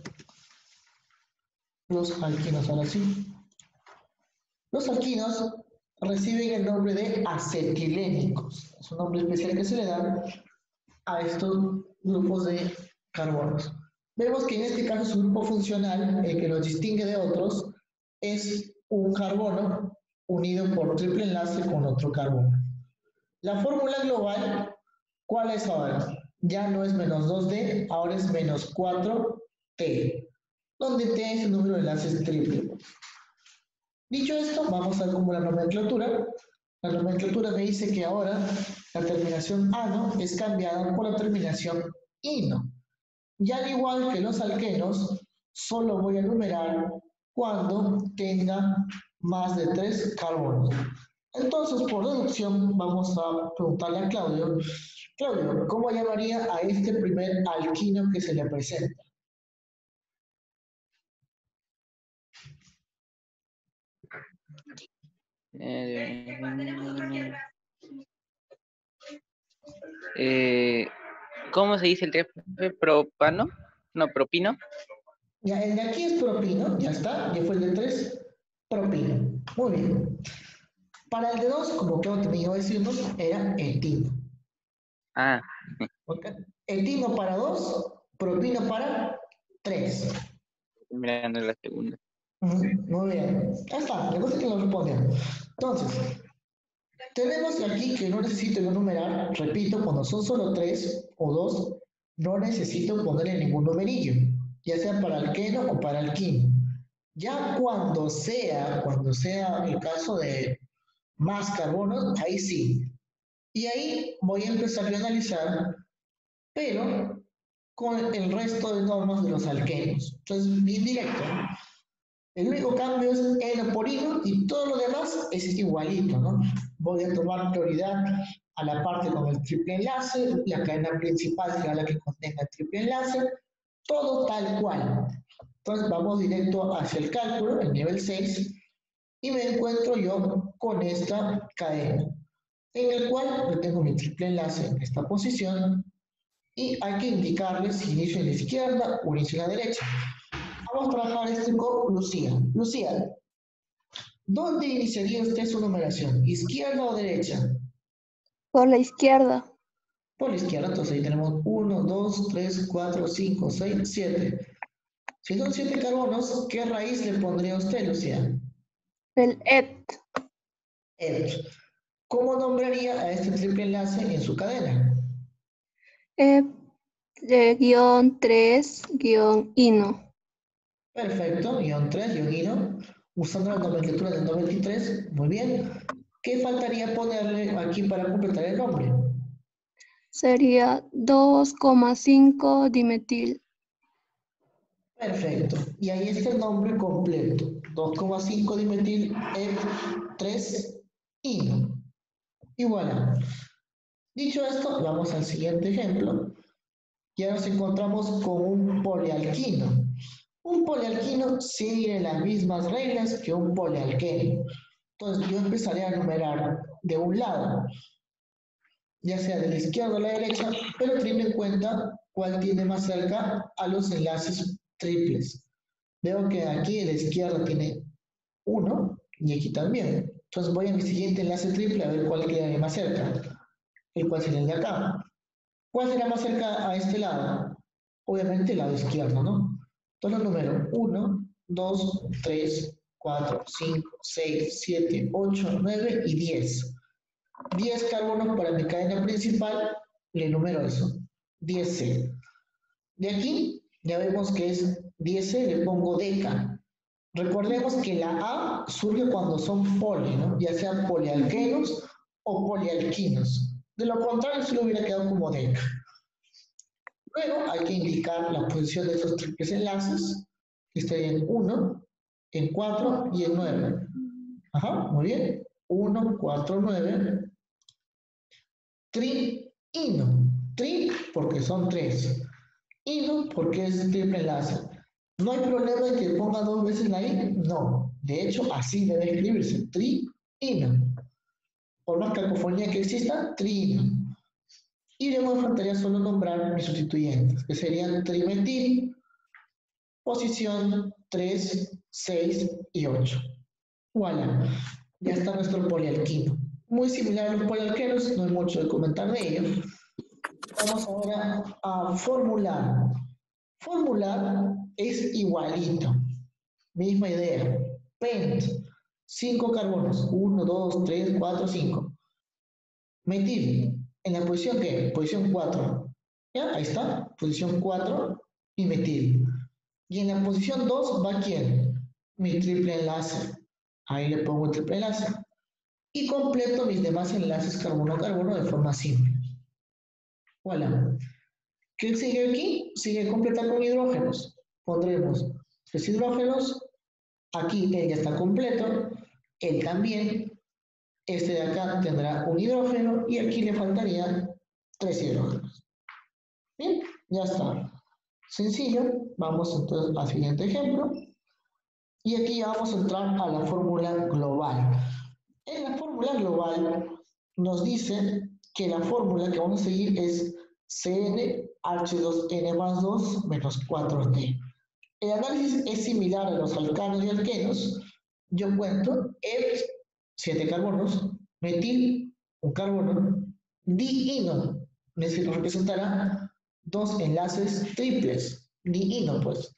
Los alquinos, ahora sí. Los alquinos reciben el nombre de acetilénicos. Es un nombre especial que se le da a estos grupos de carbonos. Vemos que en este caso su grupo funcional, el que los distingue de otros, es un carbono unido por triple enlace con otro carbono. La fórmula global, ¿cuál es ahora? Ya no es menos dos D, ahora es menos cuatro T, donde T es el número de enlaces triple. Dicho esto, vamos a ver cómo la nomenclatura. La nomenclatura me dice que ahora la terminación ano es cambiada por la terminación ino. Y al igual que los alquenos, solo voy a numerar cuando tenga más de tres carbonos. Entonces, por deducción, vamos a preguntarle a Claudio. Claudio, ¿cómo llamaría a este primer alquino que se le presenta? Eh, eh, ¿Cómo se dice el T F? ¿Propano? No, propino. Ya, el de aquí es propino, ya está, ya fue el de tres, propino. Muy bien. Para el de dos, como creo que me iba a decirnos, era etino. Ah, ¿Okay? Etino para dos, propino para tres. mirando la segunda. Muy bien. Ya está, la cosa es que lo respondieron. Entonces, tenemos aquí que no necesito yo numerar, repito, cuando son solo tres o dos, no necesito ponerle ningún numerillo, ya sea para alqueno o para alquino. Ya cuando sea, cuando sea el caso de más carbonos, ahí sí. Y ahí voy a empezar a analizar, pero con el resto de normas de los alquenos. Entonces, bien directo, ¿no? El único cambio es eno por ino y todo lo demás es igualito, ¿no? Voy a tomar prioridad a la parte con el triple enlace, la cadena principal será la que contenga el triple enlace, todo tal cual. Entonces vamos directo hacia el cálculo, el nivel seis, y me encuentro yo con esta cadena, en el cual yo tengo mi triple enlace en esta posición, y hay que indicarle si inicio en la izquierda o inicio en la derecha. Vamos a trabajar esto con Lucía. Lucía, ¿dónde iniciaría usted su numeración? ¿Izquierda o derecha? Por la izquierda. Por la izquierda, entonces ahí tenemos uno, dos, tres, cuatro, cinco, seis, siete. Si son siete carbonos, ¿qué raíz le pondría a usted, Lucía? El et. Et. ¿Cómo nombraría a este triple enlace en su cadena? E, eh, guión tres, guión ino. Perfecto, guión tres, guión ino. Usando la nomenclatura del noventa y tres, muy bien. ¿Qué faltaría ponerle aquí para completar el nombre? Sería dos coma cinco dimetil. Perfecto. Y ahí está el nombre completo. dos coma cinco dimetil et tres ino. Y voilà. Dicho esto, vamos al siguiente ejemplo. Ya nos encontramos con un polialquino. Un polialquino sigue las mismas reglas que un polialqueno. Entonces yo empezaré a numerar de un lado, ya sea de la izquierda o la derecha, pero teniendo en cuenta cuál tiene más cerca a los enlaces triples. Veo que aquí a la izquierda tiene uno y aquí también. Entonces voy a mi siguiente enlace triple a ver cuál queda más cerca. El cual sería el de acá. ¿Cuál será más cerca a este lado? Obviamente el lado izquierdo, ¿no? Entonces número uno, dos, tres, cuatro, cinco, seis, siete, ocho, nueve y diez. diez carbonos para mi cadena principal, le número eso, diez C. De aquí ya vemos que es diez C, le pongo deca. Recordemos que la A surge cuando son poli, ¿no? Ya sean polialquenos o polialquinos. De lo contrario, se lo hubiera quedado como deca. Luego hay que indicar la posición de esos triples enlaces, que estaría en uno, en cuatro y en nueve. Ajá, muy bien. uno, cuatro, nueve. Tri, ino. Tri porque son tres. Ino porque es triple enlace. ¿No hay problema en que ponga dos veces la I? No. De hecho, así debe escribirse. Tri-ino. Por más cacofonía que exista, tri-ino. Y luego me faltaría solo nombrar mis sustituyentes, que serían trimetil, posición tres, seis y ocho. Voilà. Ya está nuestro polialquino. Muy similar a los polialquenos, no hay mucho de comentar de ellos. Vamos ahora a formular. Formular es igualito. Misma idea. Pent. cinco carbonos. uno, dos, tres, cuatro, cinco. Metil. ¿En la posición qué? Posición cuatro. ¿Ya? Ahí está. Posición cuatro y metil. Y en la posición dos va ¿quién? Mi triple enlace. Ahí le pongo el triple enlace. Y completo mis demás enlaces carbono-carbono de forma simple. Voilà. ¿Qué sigue aquí? Sigue completar con hidrógenos. Pondremos tres hidrógenos. Aquí él ya está completo. Él también. Este de acá tendrá un hidrógeno. Y aquí le faltarían tres hidrógenos. Bien, ya está. Sencillo. Vamos entonces al siguiente ejemplo. Y aquí ya vamos a entrar a la fórmula global. En la fórmula global nos dice que la fórmula que vamos a seguir es C N H dos N más dos menos cuatro T. El análisis es similar a los alcanos y alquenos. Yo cuento F, siete carbonos, metil, un carbono, diino, es decir, representará dos enlaces triples, diino pues.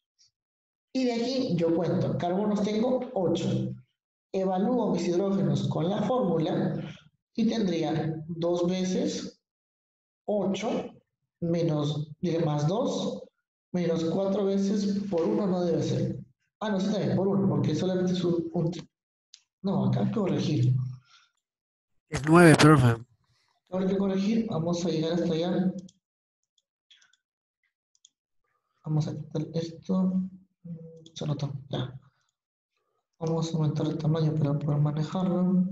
Y de aquí yo cuento, carbonos tengo ocho. Evalúo mis hidrógenos con la fórmula y tendría dos veces ocho menos más dos menos cuatro veces por uno no debe ser. Ah, no, sí también por uno, porque solamente es un, un... No, acá hay que corregir. Es nueve, profe. Ahora hay que corregir, vamos a llegar hasta allá. Vamos a quitar esto. Se notó, ya. Vamos a aumentar el tamaño para poder manejarlo.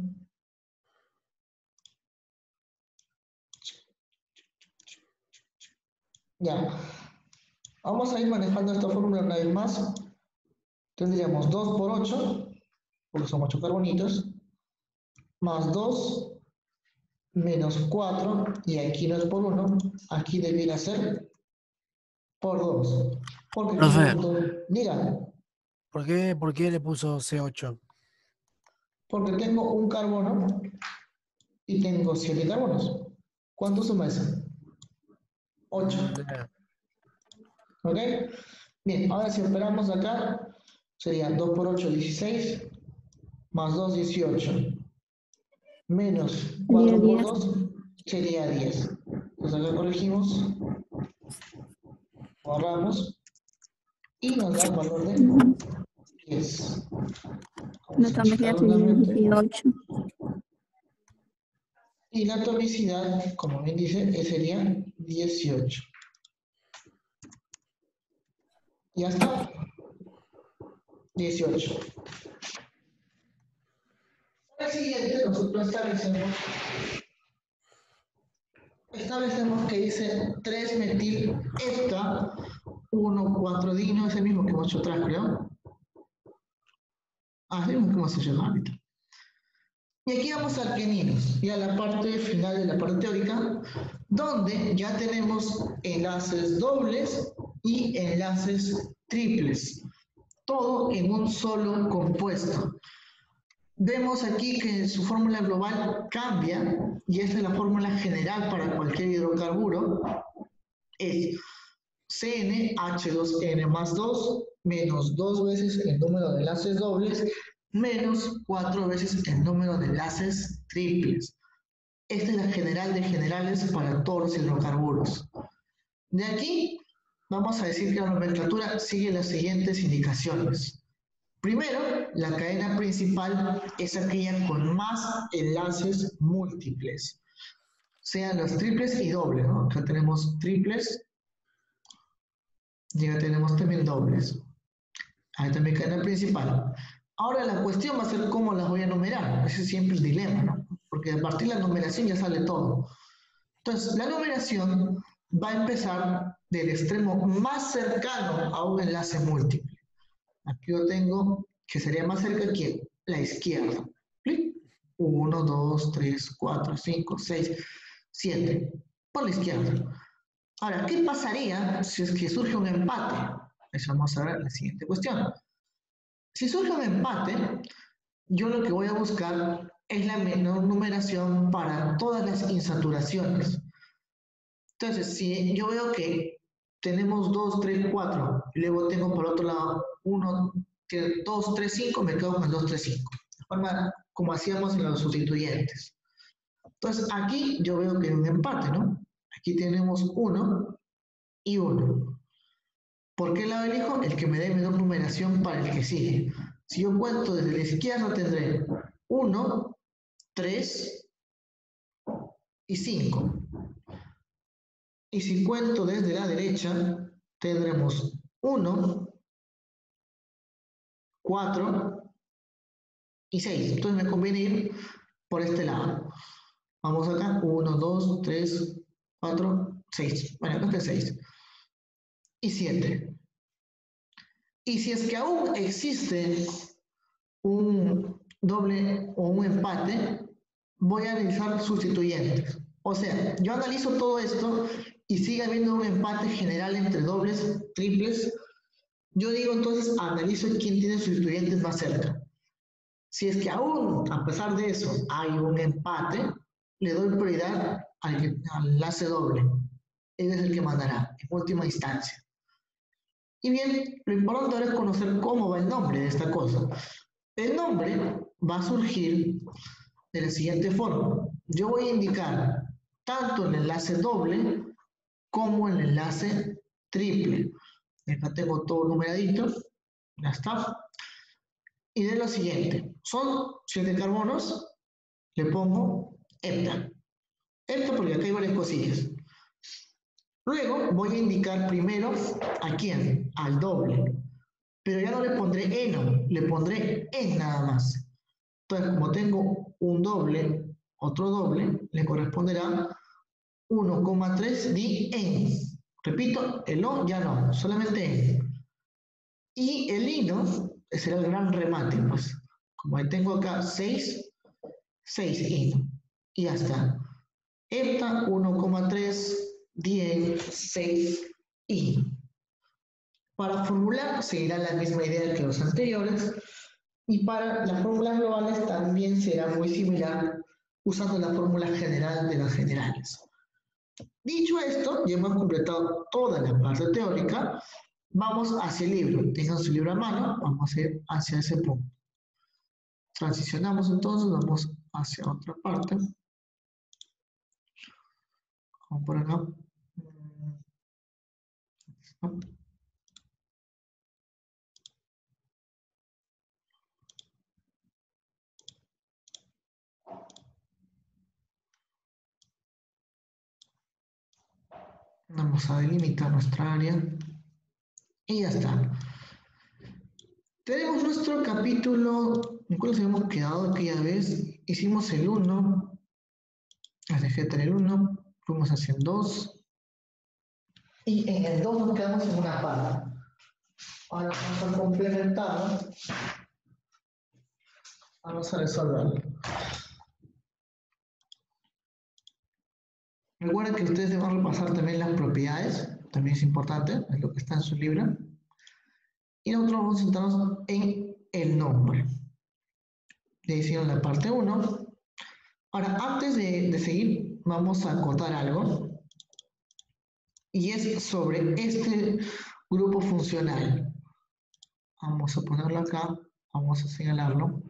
Ya. Vamos a ir manejando esta fórmula una vez más. Tendríamos dos por ocho, porque son ocho carbonitos, más dos, menos cuatro, y aquí no es por uno, aquí debiera ser por dos. Porque Profe, tengo, diga, ¿por qué, ¿por qué le puso C ocho? porque tengo un carbono y tengo siete carbonos. ¿Cuánto suma eso? ocho. ¿Ok? Bien, ahora si operamos acá, sería dos por ocho, dieciséis, más dos, dieciocho, menos cuatro por dos, sería diez. Entonces acá corregimos, borramos, y nos da el valor de diez. La atomicidad sería dieciocho. Y la atomicidad, como bien dice, sería dieciocho. Ya está. dieciocho. Para el siguiente, nosotros establecemos, establecemos que dice tres metil esta, uno cuatro dino, ese mismo que hemos hecho atrás, creo. Ah, es el mismo que hemos hecho ahorita. Y aquí vamos a alqueninos, y a la parte final de la parte teórica, donde ya tenemos enlaces dobles y enlaces triples, todo en un solo compuesto. Vemos aquí que su fórmula global cambia, y esta es la fórmula general para cualquier hidrocarburo, es C N H dos N más dos menos dos veces el número de enlaces dobles menos cuatro veces el número de enlaces triples. Esta es la general de generales para todos los hidrocarburos. De aquí vamos a decir que la nomenclatura sigue las siguientes indicaciones. Primero, la cadena principal es aquella con más enlaces múltiples, sean los triples y dobles, ¿no? Acá tenemos triples y acá tenemos también dobles. Ahí también cadena principal. Ahora la cuestión va a ser cómo las voy a numerar. Ese es siempre el dilema, ¿no? Porque a partir de la numeración ya sale todo. Entonces, la numeración va a empezar del extremo más cercano a un enlace múltiple. Aquí lo tengo, que sería más cerca que la izquierda. ¿Sí? uno, dos, tres, cuatro, cinco, seis, siete. Por la izquierda. Ahora, ¿qué pasaría si es que surge un empate? Eso vamos a ver en la siguiente cuestión. Si surge un empate, yo lo que voy a buscar es la menor numeración para todas las insaturaciones. Entonces, si yo veo que tenemos dos, tres, cuatro, y luego tengo por otro lado uno, dos, tres, cinco, me quedo con el dos, tres, cinco. De forma como hacíamos en los sustituyentes. Entonces, aquí yo veo que hay un empate, ¿no? Aquí tenemos uno y uno. ¿Por qué lado elijo? El que me dé menor numeración para el que sigue. Si yo cuento desde la izquierda, tendré uno, tres y cinco. Y si cuento desde la derecha, tendremos uno, cuatro y seis. Entonces me conviene ir por este lado. Vamos acá, uno, dos, tres, cuatro, seis. Bueno, acá está seis. Y siete. Y si es que aún existe un doble o un empate, voy a analizar sustituyentes. O sea, yo analizo todo esto y sigue habiendo un empate general entre dobles, triples. Yo digo entonces, analizo quién tiene sustituyentes más cerca. Si es que aún, a pesar de eso, hay un empate, le doy prioridad al, que, al enlace doble. Él es el que mandará, en última instancia. Y bien, lo importante ahora es conocer cómo va el nombre de esta cosa. El nombre va a surgir de la siguiente forma. Yo voy a indicar tanto el enlace doble como el enlace triple. Acá tengo todo numeradito. Ya está. Y de lo siguiente. Son siete carbonos. Le pongo hepta. Hepta porque acá hay varias cosillas. Luego voy a indicar primero a quién, al doble. Pero ya no le pondré eno, le pondré en nada más. Entonces, como tengo un doble, otro doble, le corresponderá uno coma tres di en. Repito, el o ya no, solamente en. Y el ino será el gran remate, pues. Como ahí tengo acá seis, seis ino. Y ya está. Hepta uno coma tres di en seis i. Para formular seguirá la misma idea que los anteriores y para las fórmulas globales también será muy similar usando la fórmula general de las generales. Dicho esto, ya hemos completado toda la parte teórica, vamos hacia el libro. Tengan su libro a mano, vamos a ir hacia ese punto. Transicionamos entonces, vamos hacia otra parte. Vamos por acá. Vamos a delimitar nuestra área. Y ya está. Tenemos nuestro capítulo, ¿en cuál nos habíamos quedado aquella vez? Hicimos el uno, las dejé en el uno, fuimos hacia el dos, y en el dos nos quedamos en una parte. Ahora vamos a complementarlo, vamos a resolverlo. Recuerden que ustedes deben repasar también las propiedades, también es importante, es lo que está en su libro. Y nosotros vamos a centrarnos en el nombre. Ya hicieron la parte uno. Ahora, antes de, de seguir, vamos a acotar algo. Y es sobre este grupo funcional. Vamos a ponerlo acá. Vamos a señalarlo.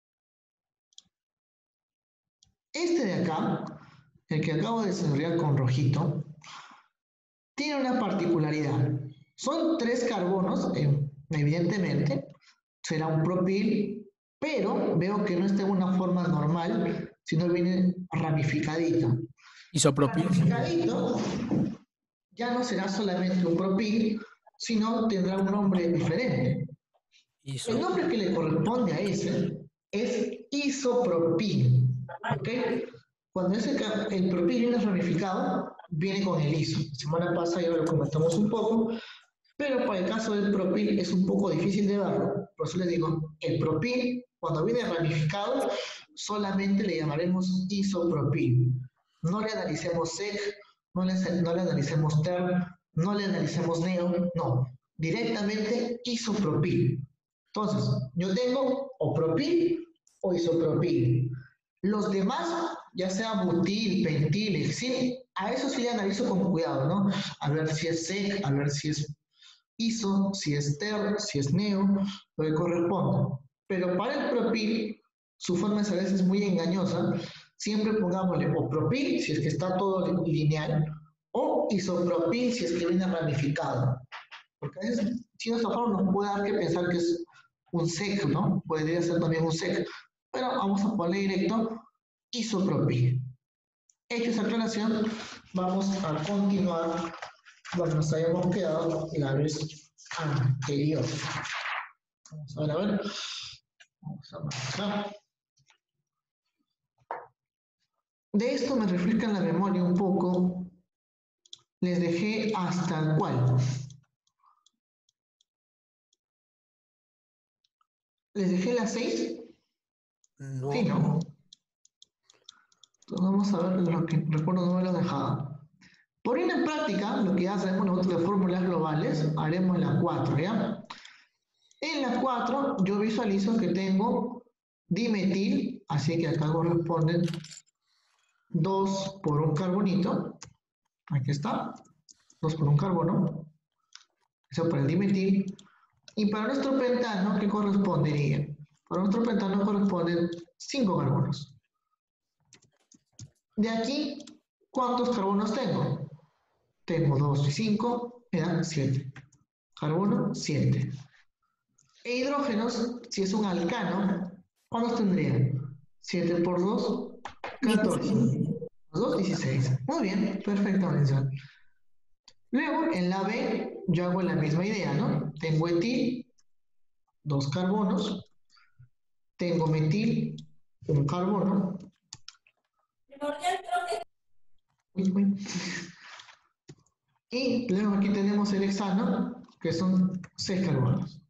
Este de acá, el que acabo de desarrollar con rojito, tiene una particularidad. Son tres carbonos, eh, evidentemente, será un propil, pero veo que no está en una forma normal, sino viene ramificadito. Isopropil. Ramificadito ya no será solamente un propil, sino tendrá un nombre diferente. Iso. El nombre que le corresponde a ese es isopropil. ¿Ok? Cuando ese, el propil viene ramificado, viene con el iso. La semana pasada ya lo comentamos un poco, pero para el caso del propil es un poco difícil de verlo. Por eso les digo, el propil, cuando viene ramificado, solamente le llamaremos isopropil. No le analicemos S E C, no le, no le analicemos T E R, no le analicemos NEO, no. Directamente isopropil. Entonces, yo tengo o propil o isopropil. Los demás, ya sea butil, pentil, hexil, a eso sí le analizo con cuidado, ¿no? A ver si es S E C, a ver si es iso, si es T E R, si es NEO, lo que corresponda. Pero para el propil, su forma es a veces muy engañosa. Siempre pongámosle o propil, si es que está todo lineal, o isopropil, si es que viene ramificado. Porque a veces, si nuestra forma nos puede dar que pensar que es un S E C, ¿no? Podría ser también un S E C. Pero vamos a ponerle directo isopropil. Hecha esa aclaración, vamos a continuar donde nos habíamos quedado la vez anterior. Vamos a ver, a ver. Vamos a marcar. De esto me refrescan la memoria un poco. Les dejé hasta el cual. ¿Les dejé las seis? No. Sí, ¿no? Entonces vamos a ver lo que recuerdo no me lo dejaba. Por ir en práctica, lo que ya sabemos nosotros de fórmulas globales, haremos la cuatro, ¿ya? En la cuatro yo visualizo que tengo dimetil, así que acá corresponden dos por un carbonito. Aquí está. dos por un carbono. Eso para el dimetil. Y para nuestro pentano, ¿qué correspondería? Para nuestro pentano corresponden cinco carbonos. De aquí, ¿cuántos carbonos tengo? Tengo dos y cinco, me dan siete. Carbono, siete. E hidrógenos, si es un alcano, ¿cuántos tendría? siete por dos, catorce. dos, dieciséis. Muy bien, perfecta mención. Luego, en la B, yo hago la misma idea, ¿no? Tengo etil, dos carbonos. Tengo metil, un carbono. Uy, uy. Y luego aquí tenemos el hexano, que son seis carbonos.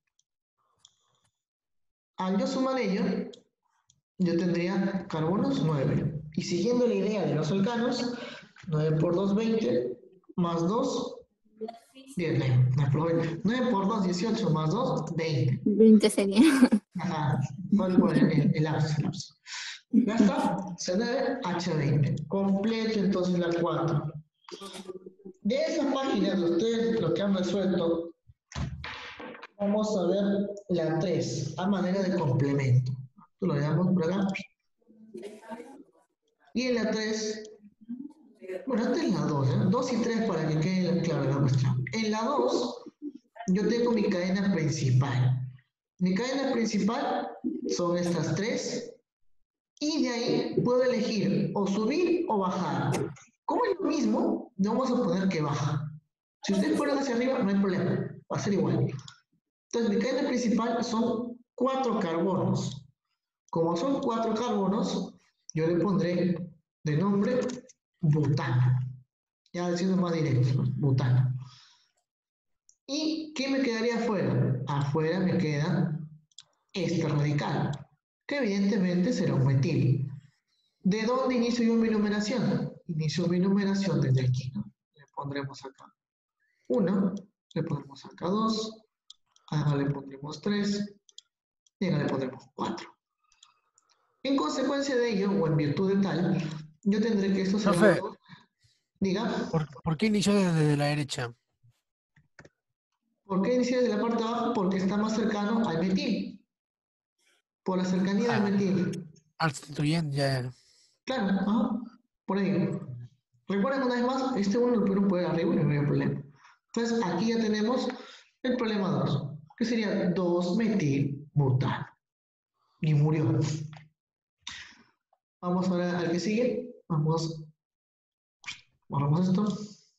Al yo sumar ello, yo tendría carbonos nueve. Y siguiendo la idea de los alcanos, nueve por dos, veinte, más dos, diez, nueve por dos, dieciocho, más dos, veinte. veinte sería. Ajá, por el, el, el lapso, el lapso. Ya está, C nueve H veinte. Completo entonces la cuatro. De esas páginas de ustedes, lo que han resuelto, vamos a ver la tres, a manera de complemento. Esto lo damos por acá. Y en la tres, bueno, esta es la dos, ¿eh? dos y tres para que quede clara la cuestión. En la dos, yo tengo mi cadena principal. Mi cadena principal son estas tres. Y de ahí puedo elegir o subir o bajar. Como es lo mismo, vamos a poner que baja. Si ustedes fueran hacia arriba, no hay problema. Va a ser igual. Entonces, mi cadena principal son cuatro carbonos. Como son cuatro carbonos, yo le pondré de nombre butano. Ya diciendo más directo, butano. ¿Y qué me quedaría afuera? Afuera me queda este radical, que evidentemente será un metil. ¿De dónde inicio yo mi numeración? Inicio mi numeración desde aquí, ¿no? Le pondremos acá uno, le pondremos acá dos, acá le pondremos tres, y acá le pondremos cuatro. En consecuencia de ello, o en virtud de tal, yo tendré que esto se Profe, diga, ¿por, ¿por qué inició desde la derecha? ¿por qué inicia desde la parte de abajo? Porque está más cercano al metil. Por la cercanía Ah. del metil. Al sustituyente, ya. Claro, ajá, por ahí. Recuerden una vez más, este uno lo pudieron poner arriba y no había problema. Entonces, aquí ya tenemos el problema dos, que sería dos metil butano. Y murió. Vamos ahora al que sigue. Vamos. Borramos esto.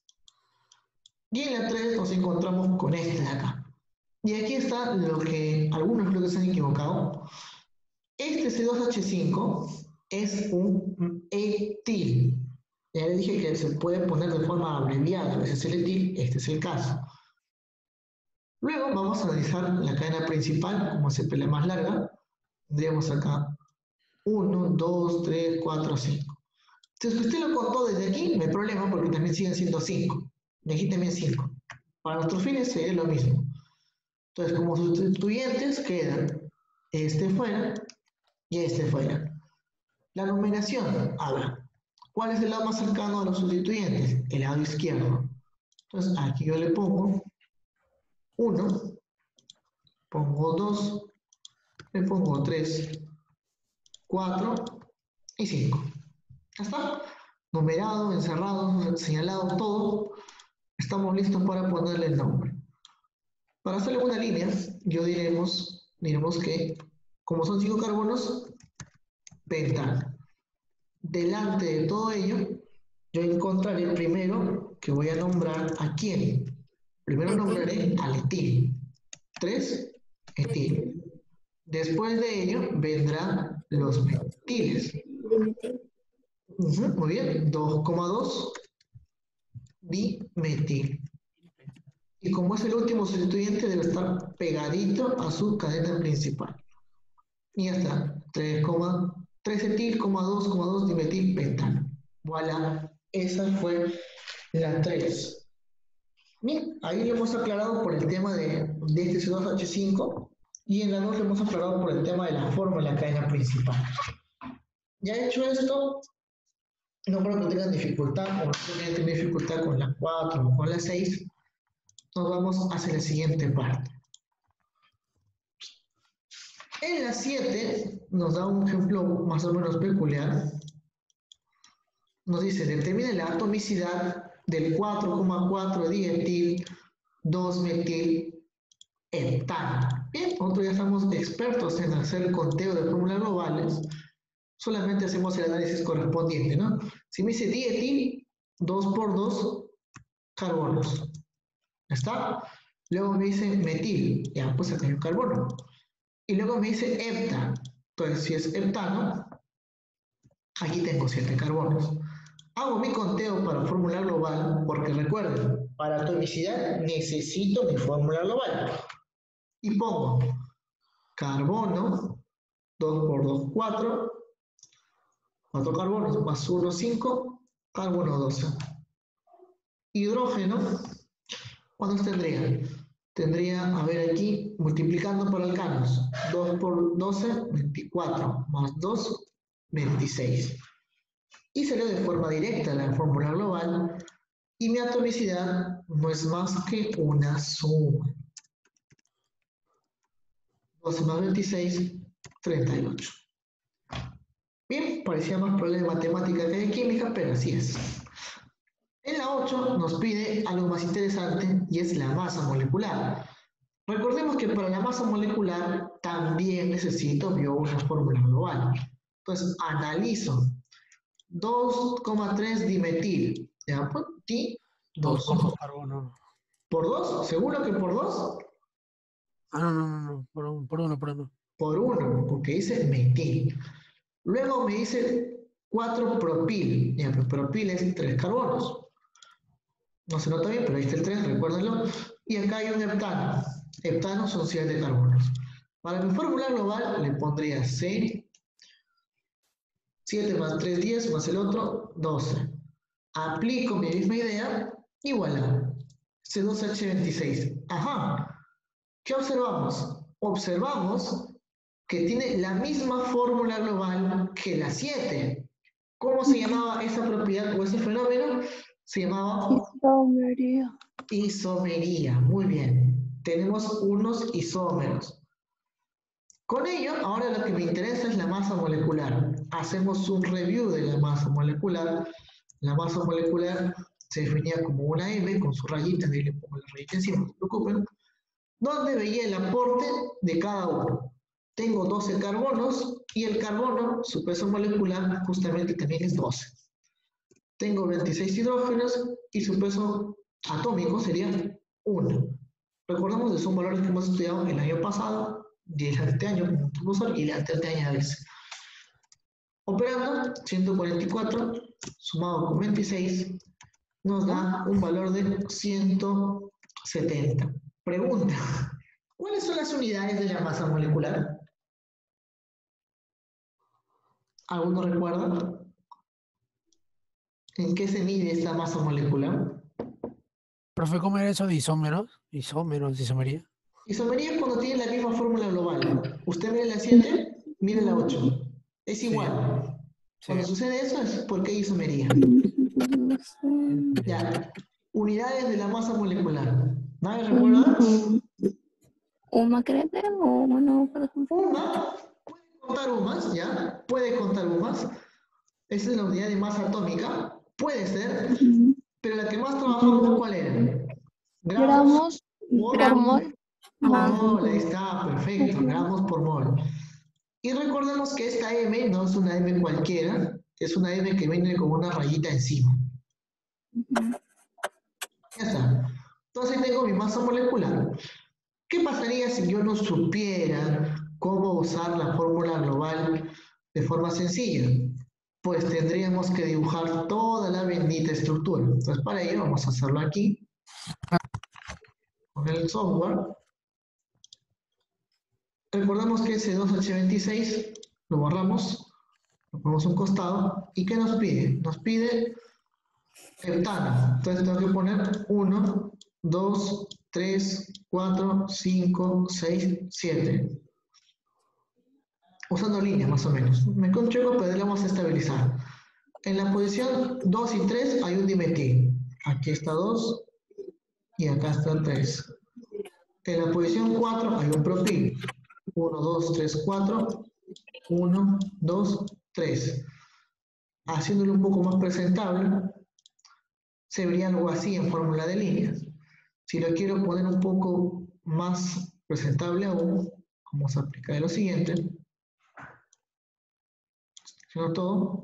Y en la tres nos encontramos con este de acá. Y aquí está lo que algunos creo que se han equivocado. Este C dos H cinco es un etil. Ya le dije que se puede poner de forma abreviada, ese es el etil, este es el caso. Luego vamos a analizar la cadena principal, como se pelea más larga. Tendríamos acá uno, dos, tres, cuatro, cinco. Si usted lo contó desde aquí, no hay problema porque también siguen siendo cinco. Y aquí también cinco. Para nuestros fines sería lo mismo. Entonces, como sustituyentes quedan este fuera y este fuera. La numeración, a ver, ¿cuál es el lado más cercano a los sustituyentes? El lado izquierdo. Entonces, aquí yo le pongo uno, pongo dos, le pongo tres, cuatro y cinco. Ya está. Numerado, encerrado, señalado, todo. Estamos listos para ponerle el nombre. Para hacerle una línea, yo diremos, diremos que, como son cinco carbonos, pentano. Delante de todo ello, yo encontraré primero que voy a nombrar a quién. Primero nombraré al etil. tres, etil. Después de ello vendrán los metiles. Uh-huh, muy bien, dos coma dos, dimetil. Y como es el último sustituyente, debe estar pegadito a su cadena principal. Y ya está, tres etil, dos, dos dimetil pentano. Voilà, esa fue la tres. Bien, ahí lo hemos aclarado por el tema de, de este C dos H cinco y en la dos lo hemos aclarado por el tema de la forma de la cadena principal. Ya hecho esto, no creo que tengan dificultad o no tengan dificultad con la cuatro o con la seis. Nos vamos hacia la siguiente parte. En la siete nos da un ejemplo más o menos peculiar. Nos dice, determina la atomicidad del cuatro coma cuatro dietil dos metil heptano. Bien, nosotros ya estamos expertos en hacer el conteo de fórmulas globales. Solamente hacemos el análisis correspondiente, ¿no? Si me dice dietil, dos por dos carbonos. ¿Está? Luego me dice metil, ya pues acá hay un carbono. Y luego me dice hepta. Entonces, si es heptano, aquí tengo siete carbonos. Hago mi conteo para fórmula global, porque recuerden, para atomicidad necesito mi fórmula global. Y pongo carbono, dos por dos, cuatro, cuatro carbonos, más uno, cinco, carbono doce. Hidrógeno, ¿cuántos tendría? Tendría, a ver aquí, multiplicando por alcanos, dos por doce, veinticuatro, más dos, veintiséis. Y salió de forma directa la fórmula global, y mi atomicidad no es más que una suma. doce más veintiséis, treinta y ocho. Bien, parecía más problema de matemática que de química, pero así es. En la ocho nos pide algo más interesante y es la masa molecular. Recordemos que para la masa molecular también necesito yo una fórmula global. Entonces analizo dos coma tres dimetil. ¿Ya? Ti, dos. Por dos carbono. ¿Por dos? ¿Seguro que por dos? Ah, no, no, no, no. Por, un, por uno, por uno. Por uno, porque dice metil. Luego me dice cuatro propil. Ya, pues propil es tres carbonos. No se nota bien, pero ahí está el tres, recuérdenlo. Y acá hay un heptano. Heptano son siete carbonos. Para mi fórmula global le pondría C, siete más tres, diez, más el otro, doce. Aplico mi misma idea y voilà. C dos H veintiséis. Ajá. ¿Qué observamos? Observamos que tiene la misma fórmula global que la siete. ¿Cómo se llamaba esa propiedad o ese fenómeno? Se llamaba Isomería. isomería. Muy bien. Tenemos unos isómeros. Con ello, ahora lo que me interesa es la masa molecular. Hacemos un review de la masa molecular. La masa molecular se definía como una M con su rayita, y le pongo la rayita encima, no se preocupen, donde veía el aporte de cada uno. Tengo doce carbonos y el carbono, su peso molecular, justamente también es doce. Tengo veintiséis hidrógenos y su peso atómico sería uno. Recordemos que son valores que hemos estudiado el año pasado, y el este año, y el antes de año a veces. Operando, ciento cuarenta y cuatro sumado con veintiséis nos da un valor de ciento setenta. Pregunta, ¿cuáles son las unidades de la masa molecular? ¿Alguno recuerda? ¿En qué se mide esta masa molecular? Profe, ¿cómo era eso de isómeros? Isómeros, isomería. Isomería es cuando tiene la misma fórmula global. Usted mire la siete, mire la ocho. Es igual. Sí. Cuando sucede eso es porque hay isomería. Ya. Unidades de la masa molecular. ¿Nadie recuerda? ¿Uma creo o uno, por ejemplo? Uma, puede contar umas, ¿ya? Puede contar umas. Esa es la unidad de masa atómica. Puede ser. Pero la que más trabajamos, ¿cuál era? Gramos por por mol. Por mol, ahí está, perfecto, gramos por mol. Y recordemos que esta M no es una M cualquiera, es una M que viene con una rayita encima. Ya está. Entonces tengo mi masa molecular. ¿Qué pasaría si yo no supiera cómo usar la fórmula global de forma sencilla? Pues tendríamos que dibujar toda la bendita estructura. Entonces para ello vamos a hacerlo aquí, con el software. Recordemos que ese dos H veintiséis lo borramos, lo ponemos a un costado. ¿Y qué nos pide? Nos pide heptano. Entonces tengo que poner uno, dos, tres, cuatro, cinco, seis, siete. Usando líneas más o menos. Me conchugo, pero le vamos a estabilizar. En la posición dos y tres hay un dimetil. Aquí está dos y acá está tres. En la posición cuatro hay un propil. uno, dos, tres, cuatro. uno, dos, tres. Haciéndolo un poco más presentable, se vería algo así en fórmula de líneas. Si lo quiero poner un poco más presentable aún, vamos a aplicar lo siguiente. Selecciono todo.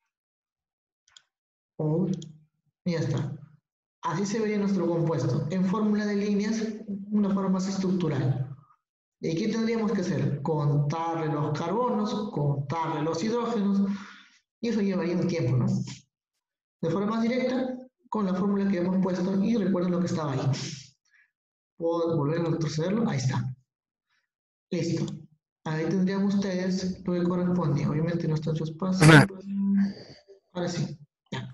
Oh, y ya está. Así se vería nuestro compuesto. En fórmula de líneas, una forma más estructural. ¿Y qué tendríamos que hacer? Contarle los carbonos, contarle los hidrógenos, y eso llevaría un tiempo, ¿no? De forma más directa, con la fórmula que hemos puesto, y recuerden lo que estaba ahí. Puedo volver a retrocederlo, ahí está. Listo. Ahí tendrían ustedes lo que corresponde. Obviamente no está en su espacio. Ahora sí, ya.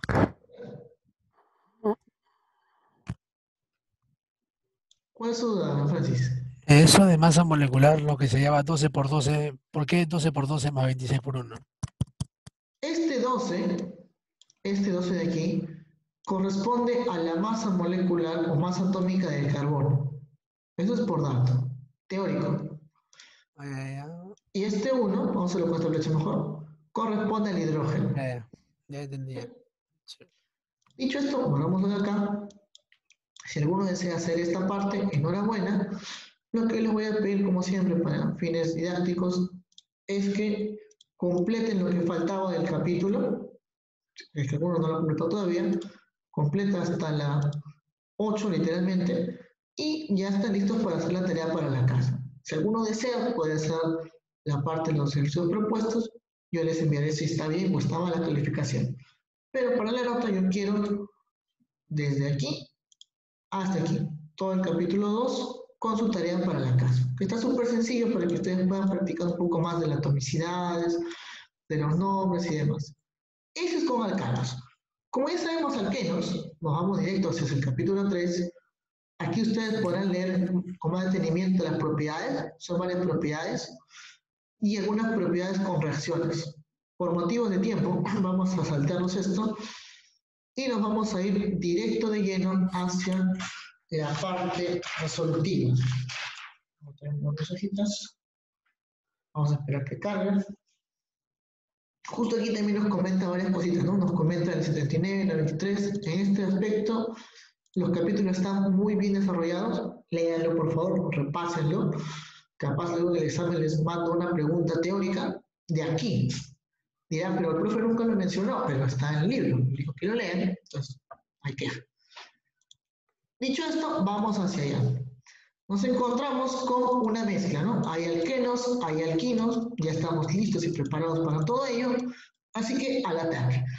¿Cuál es su duda, Francis? Eso de masa molecular, lo que se llama doce por doce, ¿por qué doce por doce más veintiséis por uno? Este doce, este doce de aquí, corresponde a la masa molecular o masa atómica del carbono. Eso es por dato, teórico. Y este uno, vamos a hacerlo con esta flecha mejor, corresponde al hidrógeno. Ya, ya entendí. Sí. Dicho esto, volvamos de acá. Si alguno desea hacer esta parte, enhorabuena. Lo que les voy a pedir, como siempre, para fines didácticos, es que completen lo que faltaba del capítulo. Es que alguno no lo ha completado todavía. Completa hasta la ocho, literalmente. Y ya están listos para hacer la tarea para la casa. Si alguno desea, puede hacer la parte de los ejercicios propuestos. Yo les enviaré si está bien o está mal la calificación. Pero para la nota yo quiero desde aquí hasta aquí. Todo el capítulo dos con su tarea para la casa. Que está súper sencillo para que ustedes puedan practicar un poco más de las atomicidades, de los nombres y demás. Eso es con alcanos. Como ya sabemos alquenos, nos vamos directo hacia el capítulo tres. Aquí ustedes podrán leer con más detenimiento las propiedades. Son varias propiedades. Y algunas propiedades con reacciones. Por motivos de tiempo, vamos a saltarnos esto y nos vamos a ir directo de lleno hacia la parte resolutiva. Vamos a hojitas. Vamos a esperar que cargue. Justo aquí también nos comenta varias cositas, ¿no? Nos comenta el setenta y nueve, el veintitrés. En este aspecto, los capítulos están muy bien desarrollados. Léanlo, por favor, repásenlo. Capaz luego del examen les mando una pregunta teórica de aquí. Dirán, pero el profe nunca lo mencionó, pero está en el libro. Dijo que lo lean, entonces ahí queda. Dicho esto, vamos hacia allá. Nos encontramos con una mezcla, ¿no? Hay alquenos, hay alquinos, ya estamos listos y preparados para todo ello, así que al ataque.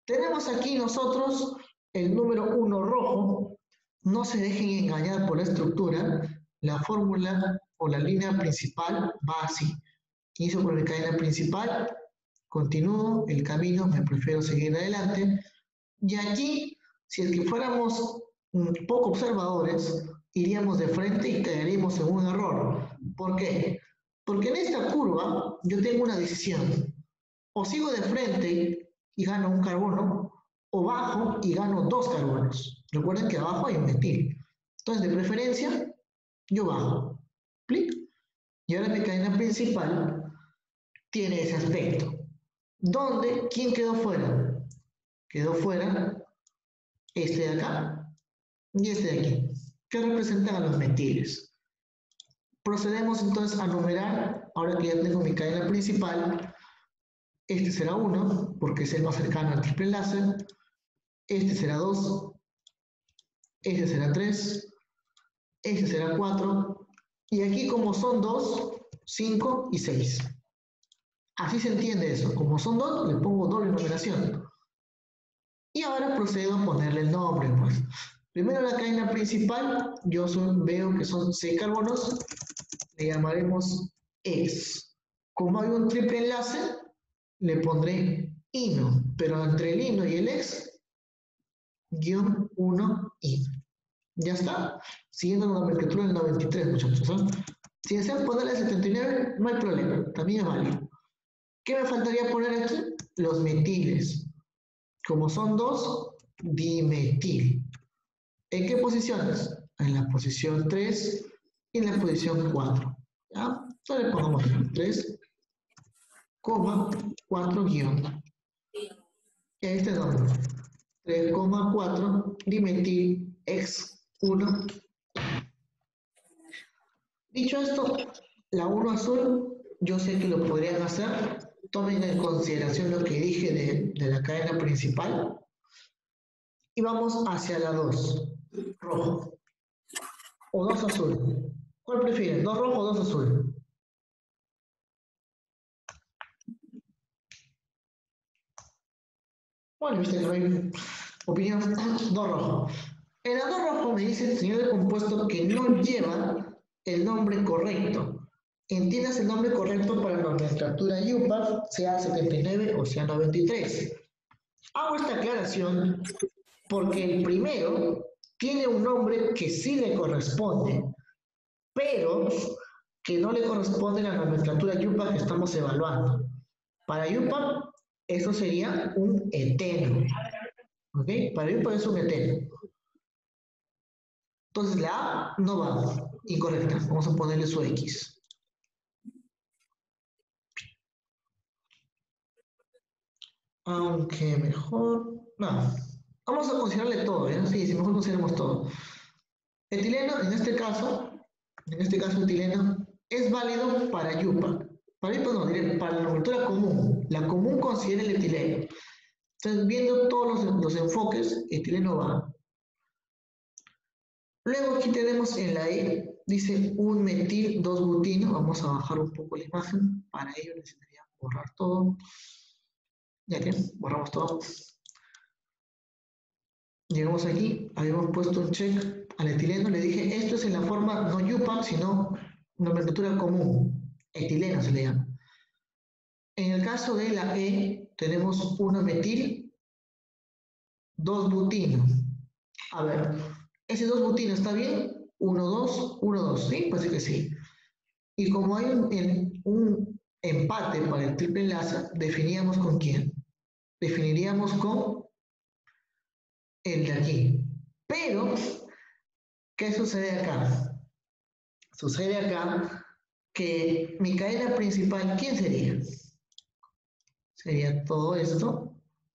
Tenemos aquí nosotros el número uno rojo. No se dejen engañar por la estructura. La fórmula o la línea principal va así. Inicio por mi cadena principal, continúo el camino, me prefiero seguir adelante. Y aquí, si es que fuéramos un poco observadores, iríamos de frente y caeríamos en un error. ¿Por qué? Porque en esta curva yo tengo una decisión. O sigo de frente y gano un carbono, o bajo y gano dos carbonos. Recuerden que abajo hay un metil. Entonces, de preferencia, yo bajo. ¿Clic? Y ahora mi cadena principal tiene ese aspecto. ¿Dónde? ¿Quién quedó fuera? Quedó fuera este de acá y este de aquí, que representan a los metiles. Procedemos entonces a numerar, ahora que ya tengo mi cadena principal. Este será uno, porque es el más cercano al triple enlace. Este será dos. Este será tres. Este será cuatro. Y aquí, como son dos, cinco y seis. Así se entiende eso. Como son dos, le pongo doble numeración. Y ahora procedo a ponerle el nombre, pues. Primero la cadena principal, yo son, veo que son seis carbonos, le llamaremos X. Como hay un triple enlace, le pondré ino, pero entre el ino y el X, guión uno i. Ya está. Siguiendo la nomenclatura del noventa y tres, muchachos. ¿eh? Si desean ponerle setenta y nueve, no hay problema, también es válido. ¿Qué me faltaría poner aquí? Los metiles. Como son dos, dimetil. ¿En qué posiciones? En la posición tres y en la posición cuatro. ¿Ya? Entonces le pongamos tres, cuatro guión. Este nombre. tres, cuatro dimetil X uno. Dicho esto, la uno azul, yo sé que lo podrían hacer. Tomen en consideración lo que dije de, de la cadena principal. Y vamos hacia la dos, rojo. O dos azul. ¿Cuál prefieren? ¿Dos rojo o dos azul? Bueno, viste que no hay opinión. Dos rojo. En la dos rojo me dice el señor del compuesto que no lleva el nombre correcto. Entiendas el nombre correcto para la nomenclatura U P A, sea setenta y nueve o sea noventa y tres. Hago esta aclaración porque el primero tiene un nombre que sí le corresponde, pero que no le corresponde a la nomenclatura U P A que estamos evaluando. Para U P A, eso sería un eteno. ¿Ok? Para U P A es un eteno. Entonces la A no va, incorrecta. Vamos a ponerle su X. Aunque mejor... No, vamos a considerarle todo, ¿eh? Sí, sí, mejor consideremos todo. Etileno, en este caso, en este caso etileno, es válido para U P A. Para U P A no, diré, para la nomenclatura común. La común considera el etileno. Entonces, viendo todos los, los enfoques, etileno va. Luego aquí tenemos en la E, dice un metil dos butino. Vamos a bajar un poco la imagen. Para ello necesitaría borrar todo. Ya que borramos todo. Llegamos aquí, habíamos puesto un check al etileno, le dije, esto es en la forma no U P A, sino nomenclatura común, etileno se le llama. En el caso de la E, tenemos uno metil, dos butino. A ver, ese dos butino está bien, uno, dos, uno, dos, ¿sí? Parece que sí. Y como hay un, un empate para el triple enlace, definíamos con quién. Definiríamos con el de aquí. Pero, ¿qué sucede acá? Sucede acá que mi cadena principal, ¿quién sería? Sería todo esto.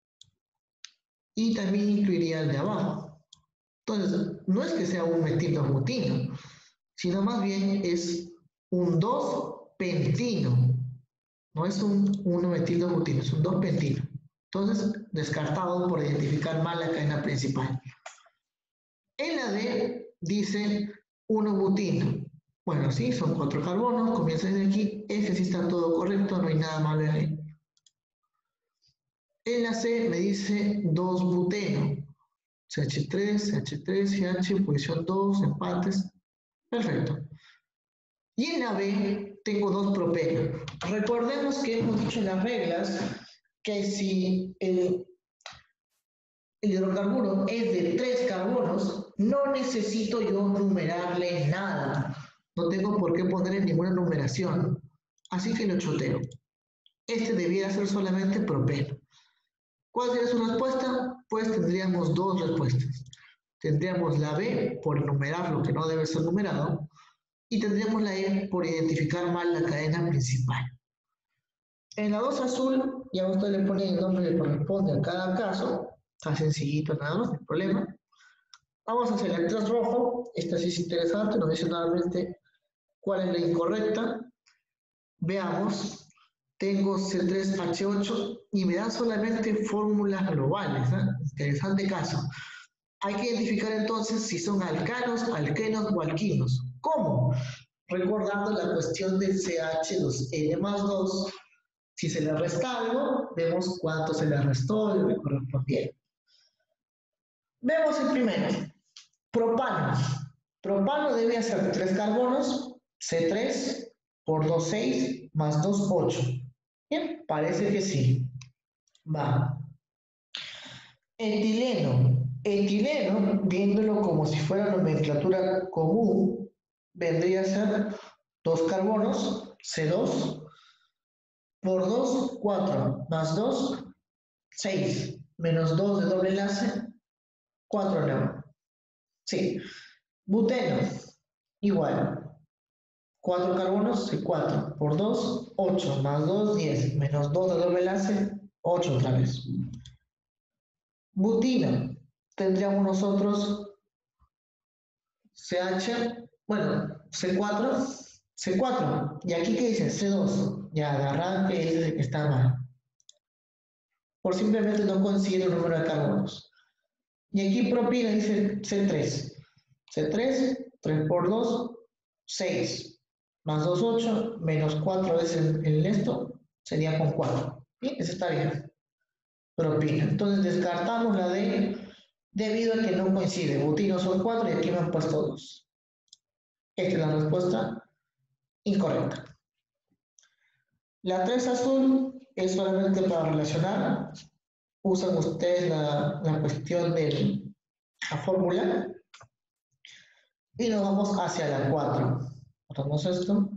Y también incluiría el de abajo. Entonces, no es que sea un metil dos butino, sino más bien es un dos pentino. No es un uno metil dos butino, es un dos pentino. Entonces, descartado por identificar mal la cadena principal. En la D dice uno butino. Bueno, sí, son cuatro carbonos, comienza desde aquí. Ese sí está todo correcto, no hay nada malo ahí. En la C me dice dos buteno. C H tres, C H tres, C H, posición dos, empates. Perfecto. Y en la B tengo dos propenos. Recordemos que hemos dicho en las reglas que si el, el hidrocarburo es de tres carbonos, no necesito yo numerarle nada. No tengo por qué ponerle ninguna numeración. Así que lo choteo. Este debiera ser solamente propeno. ¿Cuál sería su respuesta? Pues tendríamos dos respuestas. Tendríamos la B por enumerar lo que no debe ser numerado y tendríamos la E por identificar mal la cadena principal. En la dos azul, ya usted le pone el nombre que corresponde a cada caso. Está sencillito nada más, no hay problema. Vamos a hacer la tres rojo. Esta sí es interesante, nos dice nuevamente cuál es la incorrecta. Veamos. Tengo C tres H ocho y me da solamente fórmulas globales. ¿eh? Interesante caso. Hay que identificar entonces si son alcanos, alquenos o alquinos. ¿Cómo? Recordando la cuestión del C H dos N más dos. Si se le resta algo, vemos cuánto se le restó y le correspondiera. Vemos el primero. Propano. Propano debe ser tres carbonos, C tres por dos, seis, más dos, ocho. Bien, parece que sí. Va. Etileno. Etileno, viéndolo como si fuera nomenclatura común, vendría a ser dos carbonos, C dos, por dos, cuatro, más dos, seis, menos dos de doble enlace, cuatro nuevo. Sí. Buteno, igual. cuatro carbonos, C cuatro, por dos, ocho, más dos, diez, menos dos de doble enlace, ocho otra vez. Butino, tendríamos nosotros C H, bueno, C cuatro, C cuatro, y aquí ¿qué dice? C dos, ya de arranque ese es el que está mal. Por simplemente no conseguir el número de carbonos. Y aquí propina dice C tres. C tres, tres por dos, seis. Más dos, ocho, menos cuatro veces el, el esto, sería con cuatro. Bien, eso está bien. Propina. Entonces descartamos la D debido a que no coincide. Butino son cuatro y aquí me han puesto dos. Esta es la respuesta incorrecta. La tres azul es solamente para relacionar. Usan ustedes la, la cuestión de la fórmula. Y nos vamos hacia la cuatro. Botamos esto.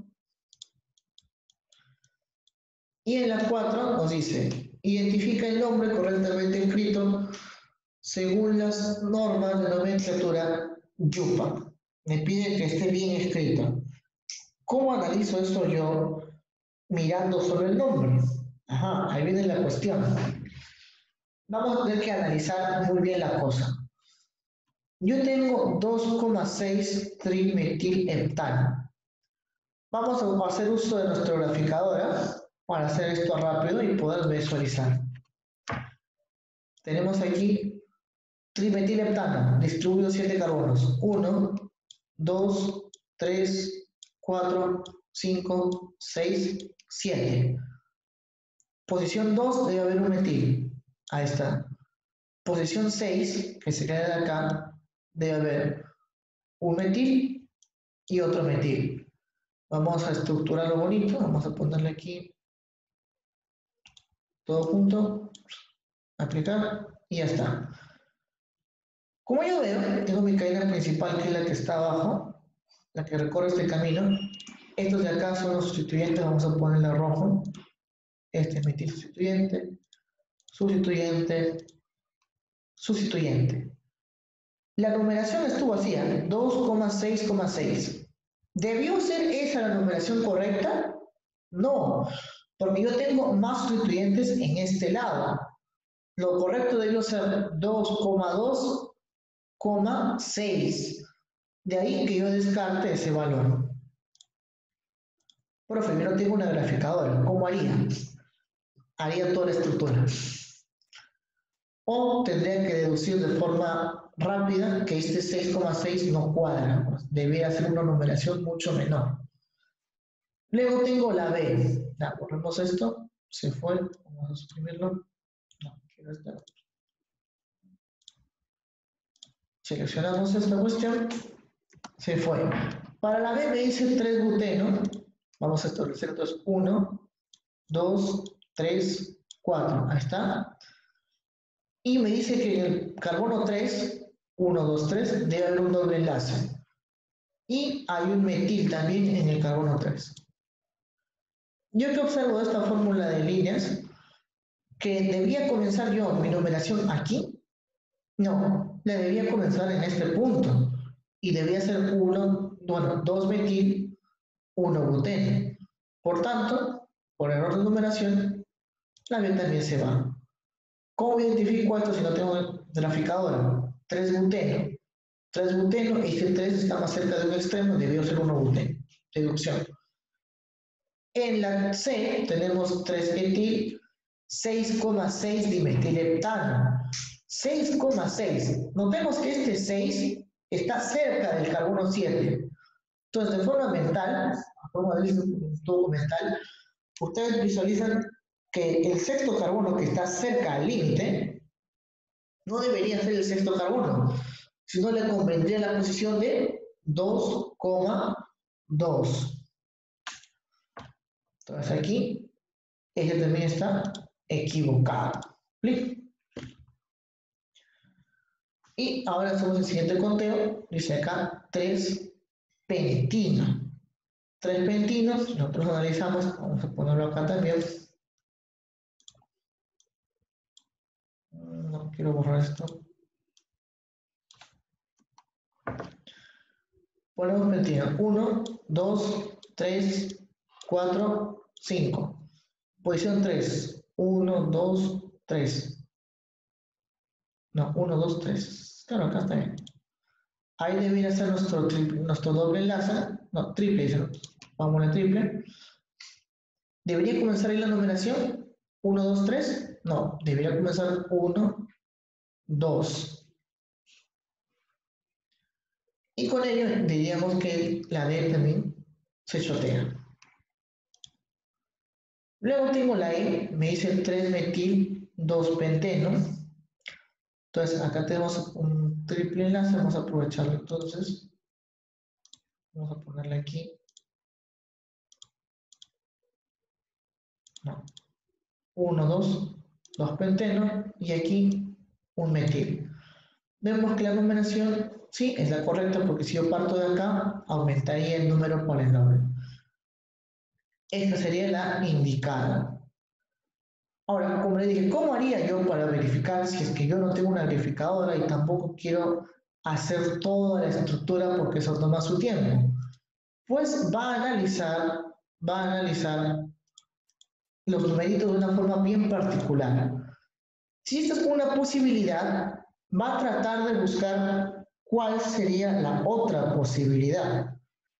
Y en la cuatro nos dice, identifica el nombre correctamente escrito según las normas de nomenclatura YUPAC. Me pide que esté bien escrito. ¿Cómo analizo esto yo mirando solo el nombre? Ajá, ahí viene la cuestión. Vamos a tener que analizar muy bien la cosa. Yo tengo dos coma seis trimethilheptano. Vamos a hacer uso de nuestra graficadora para hacer esto rápido y poder visualizar. Tenemos aquí trimethilheptano, distribuido siete carbonos. uno, dos, tres, cuatro, cinco, seis, siete. Posición dos debe haber un metil. Ahí está. Posición seis, que se queda de acá, debe haber un metil y otro metil. Vamos a estructurarlo bonito, vamos a ponerle aquí todo junto, aplicar y ya está. Como yo veo, tengo mi cadena principal que es la que está abajo, la que recorre este camino. Estos de acá son los sustituyentes, vamos a ponerle rojo. Este es metil sustituyente, sustituyente, sustituyente. La numeración estuvo así, dos coma seis coma seis. ¿Debió ser esa la numeración correcta? No, porque yo tengo más sustituyentes en este lado. Lo correcto debió ser dos coma dos coma seis. De ahí que yo descarte ese valor. Profe, yo no tengo una graficadora. ¿Cómo haría? Haría toda la estructura. O tendría que deducir de forma rápida que este seis coma seis no cuadra. Debería ser una numeración mucho menor. Luego tengo la B. Ya, borremos esto. Se fue. Vamos a suprimirlo. No. Aquí no está. Seleccionamos esta cuestión. Se fue. Para la B me dice tres buteno. Vamos a establecer entonces uno, dos, tres, cuatro. Ahí está. Y me dice que en el carbono tres, uno, dos, tres, debe haber un doble enlace. Y hay un metil también en el carbono tres. Yo que observo esta fórmula de líneas, que debía comenzar yo mi numeración aquí, no, le debía comenzar en este punto. Y debía ser uno, bueno, dos metil, uno buteno. Por tanto, por error de numeración, la B también se va. ¿Cómo identifico esto si no tengo graficadora? tres buteno. tres buteno, y si tres está más cerca de un extremo, debió ser uno buteno. Deducción. En la C tenemos tres etil, seis coma seis dimetilheptano. seis coma seis. Notemos que este seis está cerca del carbono siete. Entonces, de forma mental, a forma de un todo mental, ustedes visualizan que el sexto carbono que está cerca al límite no debería ser el sexto carbono, sino le convendría la posición de dos coma dos. Entonces aquí, ese también está equivocado. ¿Listo? Y ahora hacemos el siguiente conteo. Dice acá tres pentino. tres pentinos, nosotros analizamos, vamos a ponerlo acá también. No quiero borrar esto. Ponemos pentino. uno, dos, tres, cuatro, cinco. Posición tres. uno, dos, tres. No, uno, dos, tres. Claro, acá está bien. Ahí debería ser nuestro, triple, nuestro doble enlace. No, triple, dice. Vamos a la triple. ¿Debería comenzar ahí la numeración? uno, dos, tres. No, debería comenzar uno, dos. Y con ello diríamos que la D también se chotea. Luego tengo la E, me dice tres metil, dos penteno. Entonces acá tenemos un triple enlace, vamos a aprovecharlo entonces. Vamos a ponerle aquí. No. uno, dos, dos pentenos y aquí un metil. Vemos que la numeración sí es la correcta porque si yo parto de acá, aumentaría el número por el doble. Esta sería la indicada. Ahora, como le dije, ¿cómo haría yo para verificar si es que yo no tengo una verificadora y tampoco quiero hacer toda la estructura porque eso toma su tiempo? Pues va a analizar, va a analizar los numeritos de una forma bien particular. Si esta es una posibilidad, va a tratar de buscar cuál sería la otra posibilidad.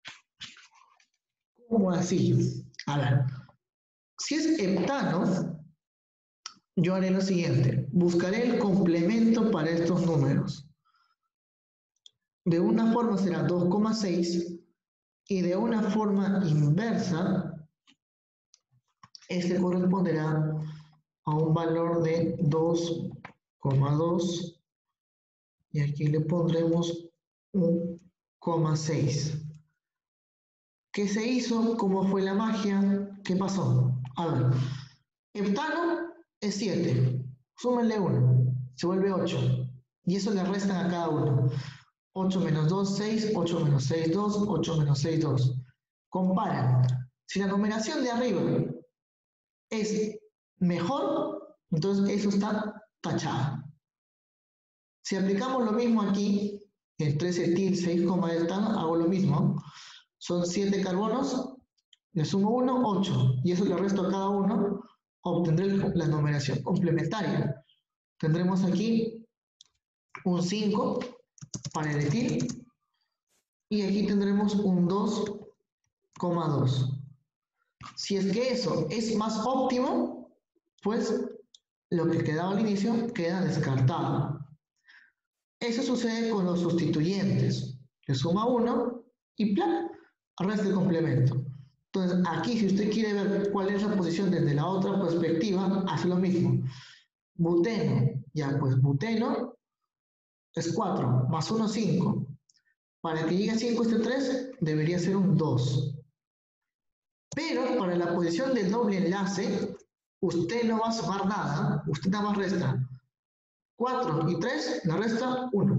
¿Cómo así? A ver, si es heptano, yo haré lo siguiente. Buscaré el complemento para estos números. De una forma será dos coma seis y de una forma inversa, este corresponderá a un valor de dos coma dos y aquí le pondremos uno coma seis. ¿Qué se hizo? ¿Cómo fue la magia? ¿Qué pasó? A ver, heptano es siete, súmenle uno, se vuelve ocho y eso le restan a cada uno. ocho menos dos, seis, ocho menos seis, dos, ocho menos seis, dos. Comparan. Si la numeración de arriba es mejor, entonces eso está tachado. Si aplicamos lo mismo aquí, el tres etil, seis coma heptano, hago lo mismo. Son siete carbonos, le sumo uno, ocho, y eso le resto a cada uno, obtendré la numeración complementaria. Tendremos aquí un cinco para el etil, y aquí tendremos un dos coma dos. Si es que eso es más óptimo, pues lo que quedaba al inicio queda descartado. Eso sucede con los sustituyentes. Le suma uno y ¡plac! Resta el complemento. Entonces, aquí si usted quiere ver cuál es la posición desde la otra perspectiva, hace lo mismo. Buteno, ya pues buteno es cuatro, más uno, cinco. Para que llegue a cinco este tres, debería ser un dos. Pero para la posición del doble enlace, usted no va a sumar nada, usted nada más resta cuatro y tres, le resta uno.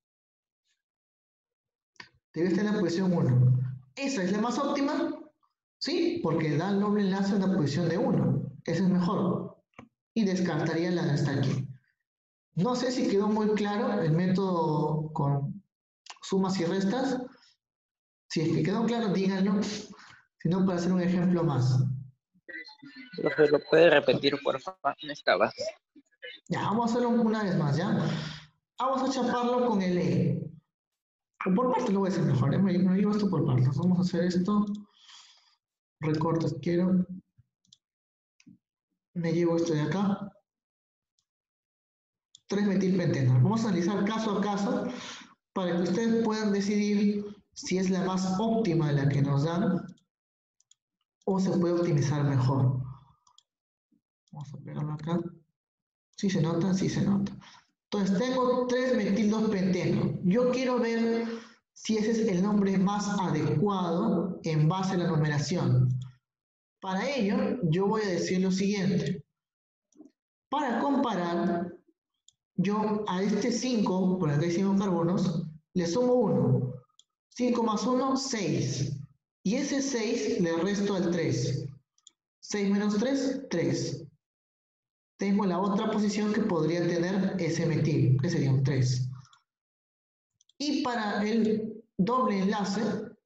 Debe estar en la posición uno. ¿Esa es la más óptima? Sí, porque da el doble enlace en la posición de uno. Esa es mejor. Y descartaría la que está aquí. No sé si quedó muy claro el método con sumas y restas. Si es que quedó claro, díganlo. Si no, para hacer un ejemplo más. Profe, ¿lo puede repetir, por favor? No estabas. Ya, vamos a hacerlo una vez más, ¿ya? Vamos a chaparlo con el E. O por partes lo voy a hacer mejor, ¿eh? Me, me llevo esto por partes. Vamos a hacer esto. Recortes, quiero. Me llevo esto de acá. tres metilpenteno. Vamos a analizar caso a caso para que ustedes puedan decidir si es la más óptima de la que nos dan o se puede optimizar mejor. Vamos a pegarlo acá. ¿Sí se nota? Sí se nota. Entonces tengo tres metil dos penteno. Yo quiero ver si ese es el nombre más adecuado en base a la numeración. Para ello, yo voy a decir lo siguiente. Para comparar, yo a este cinco, por acá hay cinco carbonos, le sumo uno. cinco más uno, seis. Y ese seis le resto al tres. seis menos tres, tres. Tengo la otra posición que podría tener ese metil, que sería un tres. Y para el doble enlace,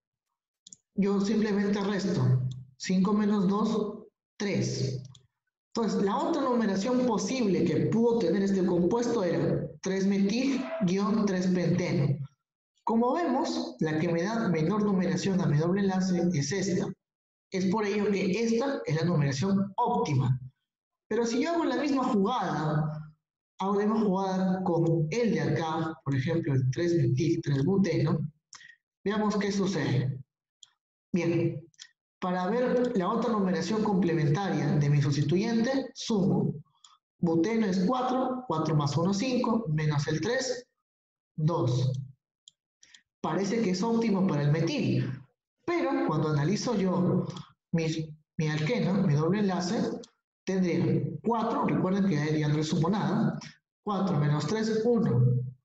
yo simplemente resto. cinco menos dos, tres. Entonces, la otra numeración posible que pudo tener este compuesto era tres metil tres penteno. Como vemos, la que me da menor numeración a mi doble enlace es esta. Es por ello que esta es la numeración óptima. Pero si yo hago la misma jugada, hago la misma jugada con el de acá, por ejemplo, el tres metil tres buteno, veamos qué sucede. Bien, para ver la otra numeración complementaria de mi sustituyente, sumo. Buteno es cuatro, cuatro más uno, cinco, menos el tres, dos. Parece que es óptimo para el metil, pero cuando analizo yo mi, mi alqueno, mi doble enlace, tendría cuatro, recuerden que ya no le sumo nada, cuatro menos tres, uno.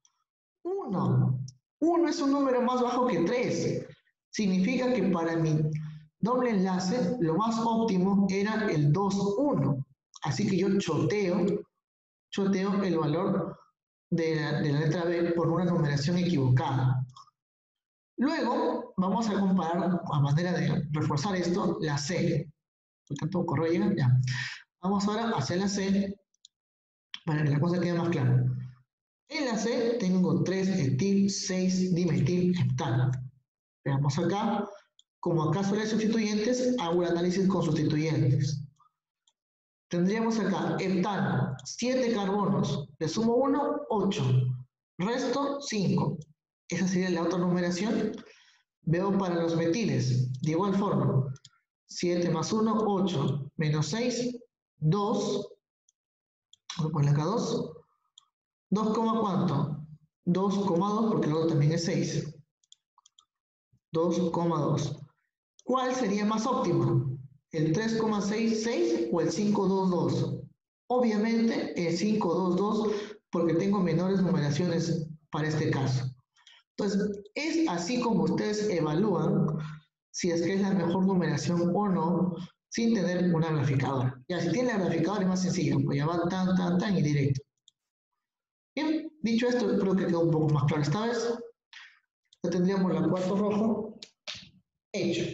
uno. uno es un número más bajo que tres. Significa que para mi doble enlace, lo más óptimo era el dos, uno. Así que yo choteo, choteo el valor de la, de la letra B por una numeración equivocada. Luego, vamos a comparar, a manera de reforzar esto, la C. Por tanto, correo llega, ya. Vamos ahora hacia la C, para que la cosa quede más clara. En la C tengo tres etil, seis dimetil, heptano. Veamos acá. Como acá solo hay sustituyentes, hago el análisis con sustituyentes. Tendríamos acá heptano, siete carbonos, le sumo uno, ocho, resto cinco. Esa sería la otra numeración. Veo para los metiles, de igual forma, siete más uno, ocho, menos seis, dos. Voy a ponerle acá dos. dos, ¿cuánto? dos coma dos, porque luego también es seis. dos coma dos. ¿Cuál sería más óptimo? ¿El tres coma sesenta y seis o el cinco coma veintidós? Obviamente el cinco coma veintidós porque tengo menores numeraciones para este caso. Entonces, es así como ustedes evalúan si es que es la mejor numeración o no, sin tener una graficadora. Ya, si tiene la graficadora es más sencillo, pues ya va tan, tan, tan y directo. Bien, dicho esto, creo que quedó un poco más claro esta vez. Ya tendríamos la cuatro rojo hecho.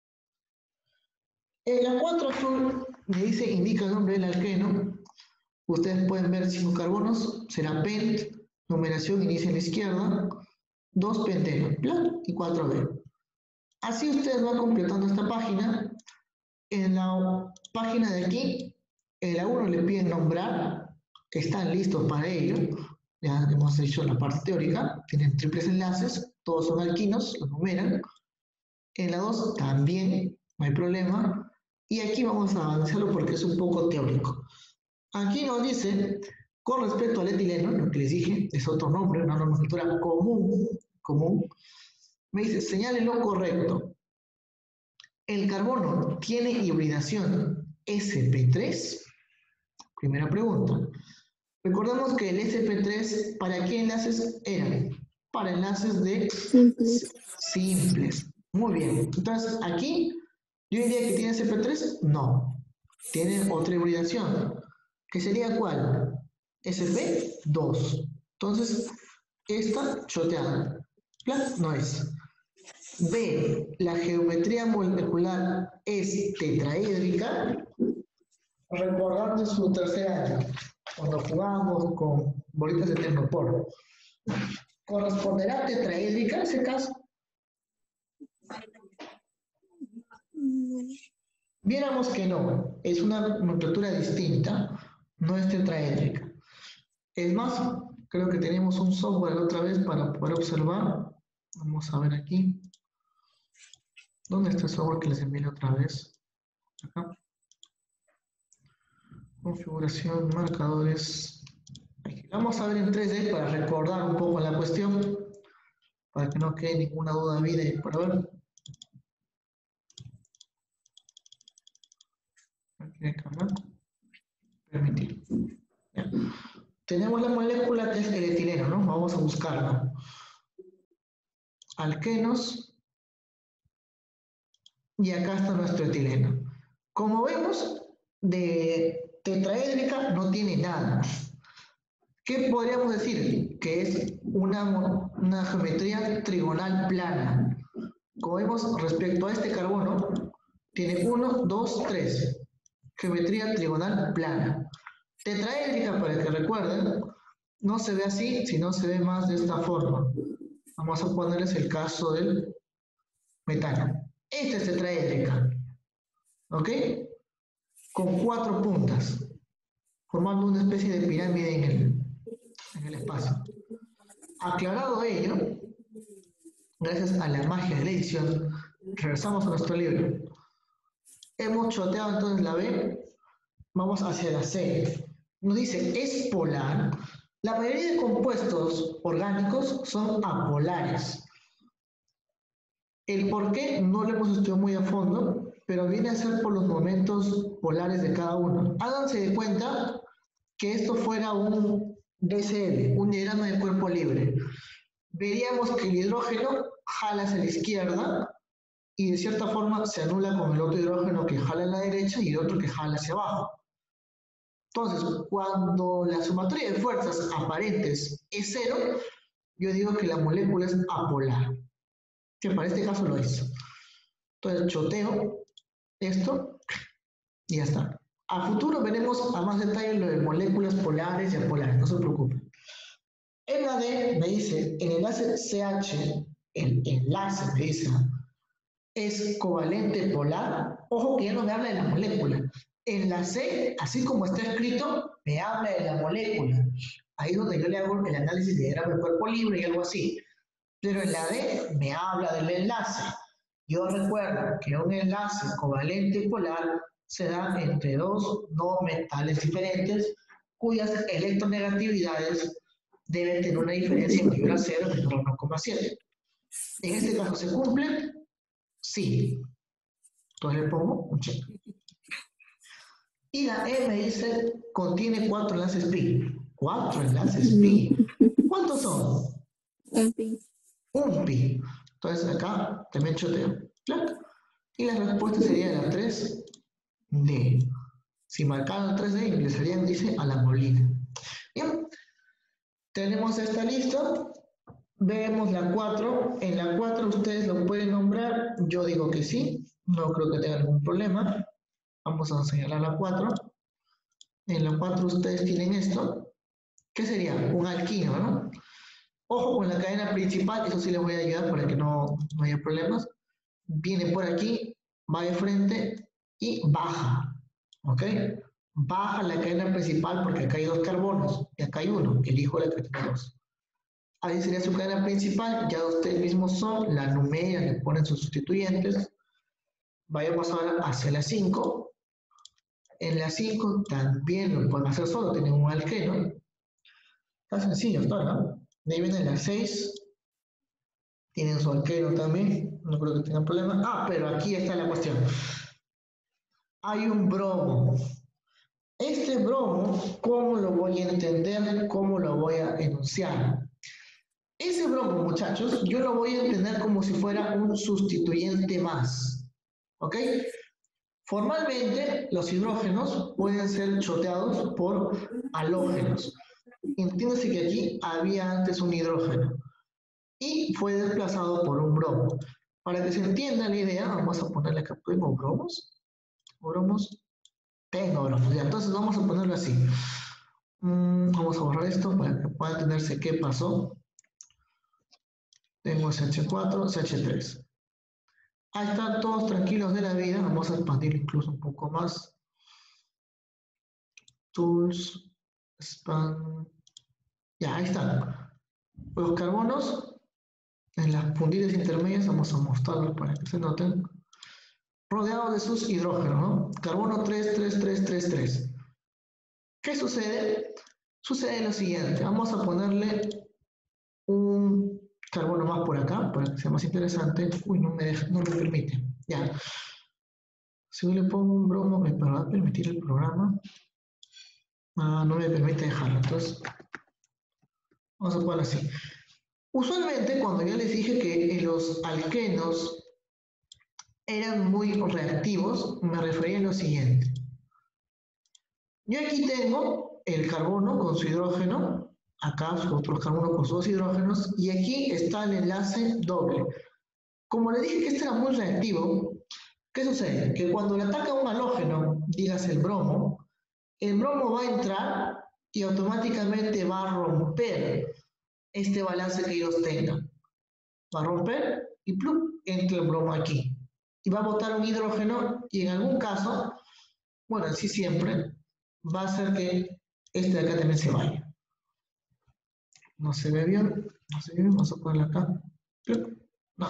En la cuatro azul me dice, indica el nombre del alqueno. Ustedes pueden ver cinco carbonos, será pent, numeración inicia a la izquierda, dos penteno, plan, y cuatro B. Así ustedes van completando esta página. En la página de aquí, en la uno le piden nombrar, están listos para ello. Ya hemos hecho la parte teórica, tienen triples enlaces, todos son alquinos, los numeran. En la dos también, no hay problema. Y aquí vamos a avanzarlo porque es un poco teórico. Aquí nos dice, con respecto al etileno, lo que les dije, es otro nombre, una nomenclatura común, común, me dice, señale lo correcto. ¿El carbono tiene hibridación S P tres? Primera pregunta. Recordemos que el S P tres, ¿para qué enlaces eran? Para enlaces de Simples. simples. Muy bien. Entonces, aquí, yo diría que tiene S P tres. No. Tiene otra hibridación. ¿Que sería cuál? S P dos. Entonces, esta choteada. ¿Claro? No es. B. La geometría molecular es tetraédrica. Recordando su tercer año, cuando jugábamos con bolitas de termopor. ¿Corresponderá a tetraédrica ese caso? Viéramos que no, es una nomenclatura distinta, no es tetraédrica. Es más, creo que tenemos un software otra vez para poder observar. Vamos a ver aquí. ¿Dónde está el software que les envié otra vez? Acá. Configuración, marcadores. Aquí. Vamos a ver en tres D para recordar un poco la cuestión, para que no quede ninguna duda vida y por ver. Aquí acá, ¿no? Permitir. Ya. Tenemos la molécula que es el etileno, ¿no? Vamos a buscarla. Alquenos. Y acá está nuestro etileno. Como vemos, de tetraédrica no tiene nada. ¿Qué podríamos decir? Que es una, una geometría trigonal plana. Como vemos, respecto a este carbono, tiene uno, dos, tres. Geometría trigonal plana. Tetraédrica, para que recuerden, no se ve así, sino se ve más de esta forma. Vamos a ponerles el caso del metano. Esta es tetraédrica. ¿Ok? Con cuatro puntas, formando una especie de pirámide en el, en el espacio. Aclarado ello, gracias a la magia de la edición, regresamos a nuestro libro. Hemos choteado entonces la B, vamos hacia la C. Nos dice, es polar. La mayoría de compuestos orgánicos son apolares. El por qué no lo hemos estudiado muy a fondo, pero viene a ser por los momentos polares de cada uno. Háganse de cuenta que esto fuera un D C L, un diagrama de cuerpo libre. Veríamos que el hidrógeno jala hacia la izquierda y de cierta forma se anula con el otro hidrógeno que jala a la derecha y el otro que jala hacia abajo. Entonces, cuando la sumatoria de fuerzas aparentes es cero, yo digo que la molécula es apolar, que para este caso lo es. Entonces, choteo esto y ya está. A futuro veremos a más detalle lo de moléculas polares y apolares, no se preocupen. En la D me dice, el enlace C H, el enlace me dice, es covalente polar. Ojo que ya no me habla de la molécula. En la C, así como está escrito, me habla de la molécula. Ahí es donde yo le hago el análisis de diagrama de cuerpo libre y algo así. Pero en la D me habla del enlace. Yo recuerdo que un enlace covalente polar se da entre dos no metales diferentes cuyas electronegatividades deben tener una diferencia mayor a cero menor a uno coma siete. En este caso, ¿se cumple? Sí. Entonces le pongo un check. Y la E me dice, contiene cuatro enlaces pi. Cuatro enlaces pi. ¿Cuántos son? Un pi. Un pi. Entonces acá también choteo. ¿Claro? Y la respuesta sería la tres D. Si marcaron tres D, ingresarían, dice, a la molina. Bien. Tenemos esta lista. Vemos la cuatro. En la cuatro ustedes lo pueden nombrar. Yo digo que sí. No creo que tenga ningún problema. Vamos a señalar la cuatro. En la cuatro ustedes tienen esto. ¿Qué sería? Un alquino, ¿no? Ojo con la cadena principal, eso sí les voy a ayudar para que no, no haya problemas. Viene por aquí, va de frente y baja. ¿Ok? Baja la cadena principal porque acá hay dos carbonos y acá hay uno. Elijo la que tiene dos. Ahí sería su cadena principal. Ya ustedes mismos son, la numeran, le ponen sus sustituyentes. Vayamos ahora hacia la cinco. En la cinco también lo pueden hacer solo, tienen un alqueno. Está sencillo, está, ¿no? De ahí viene la seis. Tienen su alqueno también, no creo que tengan problema. Ah, pero aquí está la cuestión. Hay un bromo. Este bromo, ¿cómo lo voy a entender? ¿Cómo lo voy a enunciar? Ese bromo, muchachos, yo lo voy a entender como si fuera un sustituyente más. ¿Ok? Formalmente, los hidrógenos pueden ser choteados por halógenos. Entiéndase que aquí había antes un hidrógeno y fue desplazado por un bromo. Para que se entienda la idea, vamos a ponerle acá, ¿tengo bromos? ¿Bromos? Tengo bromos, ya, entonces vamos a ponerlo así. Mm, vamos a borrar esto para que pueda entenderse qué pasó. Tengo C H cuatro, C H tres. Ahí están todos tranquilos de la vida. Vamos a expandir incluso un poco más. Tools, expand. Ya, ahí están. Los carbonos en las puntitas intermedias, vamos a mostrarlos para que se noten. Rodeados de sus hidrógenos, ¿no? Carbono tres, tres, tres, tres, tres. ¿Qué sucede? Sucede lo siguiente. Vamos a ponerle un carbono más por acá, para que sea más interesante. Uy, no me deja, no me permite. Ya. Si yo le pongo un bromo, ¿me va a permitir el programa? Ah, no me permite dejarlo. Entonces, vamos a ponerlo así. Usualmente, cuando ya les dije que los alquenos eran muy reactivos, me refería a lo siguiente. Yo aquí tengo el carbono con su hidrógeno, acá otros carbonos con sus hidrógenos, y aquí está el enlace doble. Como le dije que este era muy reactivo, ¿qué sucede? Que cuando le ataca un halógeno, digas el bromo, el bromo va a entrar y automáticamente va a romper este balance que ellos tengan. Va a romper y plum, entra el bromo aquí. Y va a botar un hidrógeno y en algún caso, bueno, así siempre, va a hacer que este de acá también se vaya. No se ve bien, no se ve bien, vamos a ponerlo acá. No.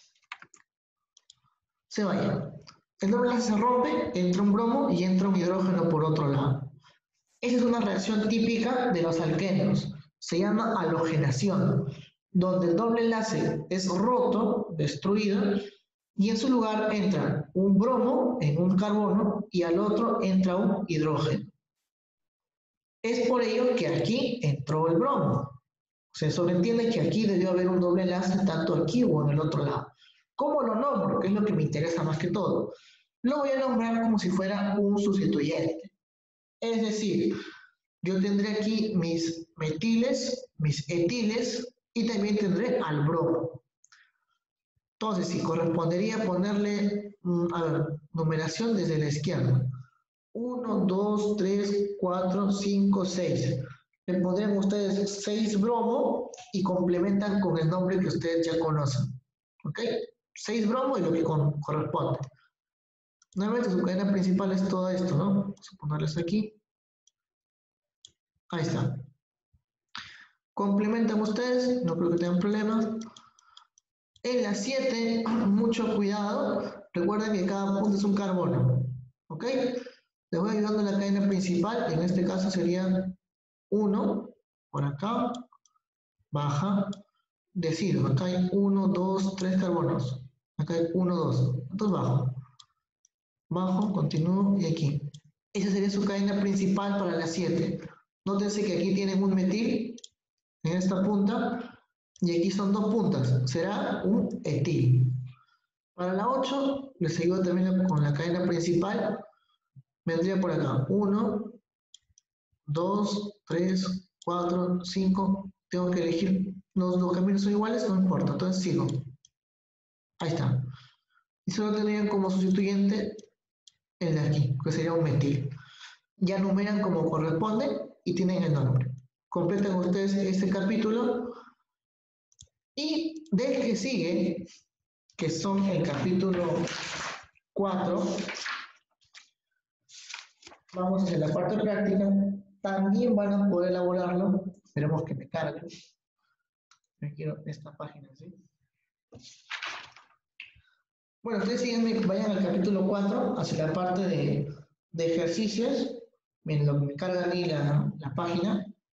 Se vaya. El doble enlace se rompe, entra un bromo y entra un hidrógeno por otro lado. Esa es una reacción típica de los alquenos. Se llama halogenación, donde el doble enlace es roto, destruido, y en su lugar entra un bromo en un carbono y al otro entra un hidrógeno. Es por ello que aquí entró el bromo. Se sobreentiende que aquí debió haber un doble enlace tanto aquí o en el otro lado. ¿Cómo lo nombro? Que es lo que me interesa más que todo. Lo voy a nombrar como si fuera un sustituyente. Es decir, yo tendré aquí mis metiles, mis etiles y también tendré al bromo. Entonces, si correspondería ponerle, a ver, numeración desde la izquierda. uno, dos, tres, cuatro, cinco, seis. Le pondrán ustedes seis bromo y complementan con el nombre que ustedes ya conocen. ¿Ok? seis bromo y lo que con, corresponde. Nuevamente su cadena principal es todo esto, ¿no? Vamos a ponerles aquí. Ahí está. Complementan ustedes, no creo que tengan problemas. En la siete, mucho cuidado. Recuerden que cada punto es un carbono. ¿Ok? Les voy ayudando en la cadena principal. En este caso sería uno, por acá, baja, decido. Acá hay uno, dos, tres carbonos. Acá hay uno, dos. Entonces bajo. Bajo, continúo y aquí. Esa sería su cadena principal para la siete. Nótense que aquí tienen un metil en esta punta y aquí son dos puntas. Será un etil. Para la ocho, les ayudo también con la cadena principal. Vendría por acá. uno, dos, tres, cuatro, cinco. Tengo que elegir. Los dos caminos son iguales, no importa. Entonces sigo. Ahí está. Y solo tendrían como sustituyente el de aquí, que sería un metil. Ya numeran como corresponde y tienen el nombre. Completan ustedes este capítulo y del que sigue, que son el capítulo cuatro, vamos hacia la parte práctica. También van a poder elaborarlo. Esperemos que me cargue. Me quiero esta página, ¿sí? Bueno, ustedes síganme, vayan al capítulo cuatro, hacia la parte de de ejercicios, miren lo que me carga a mí la, la página,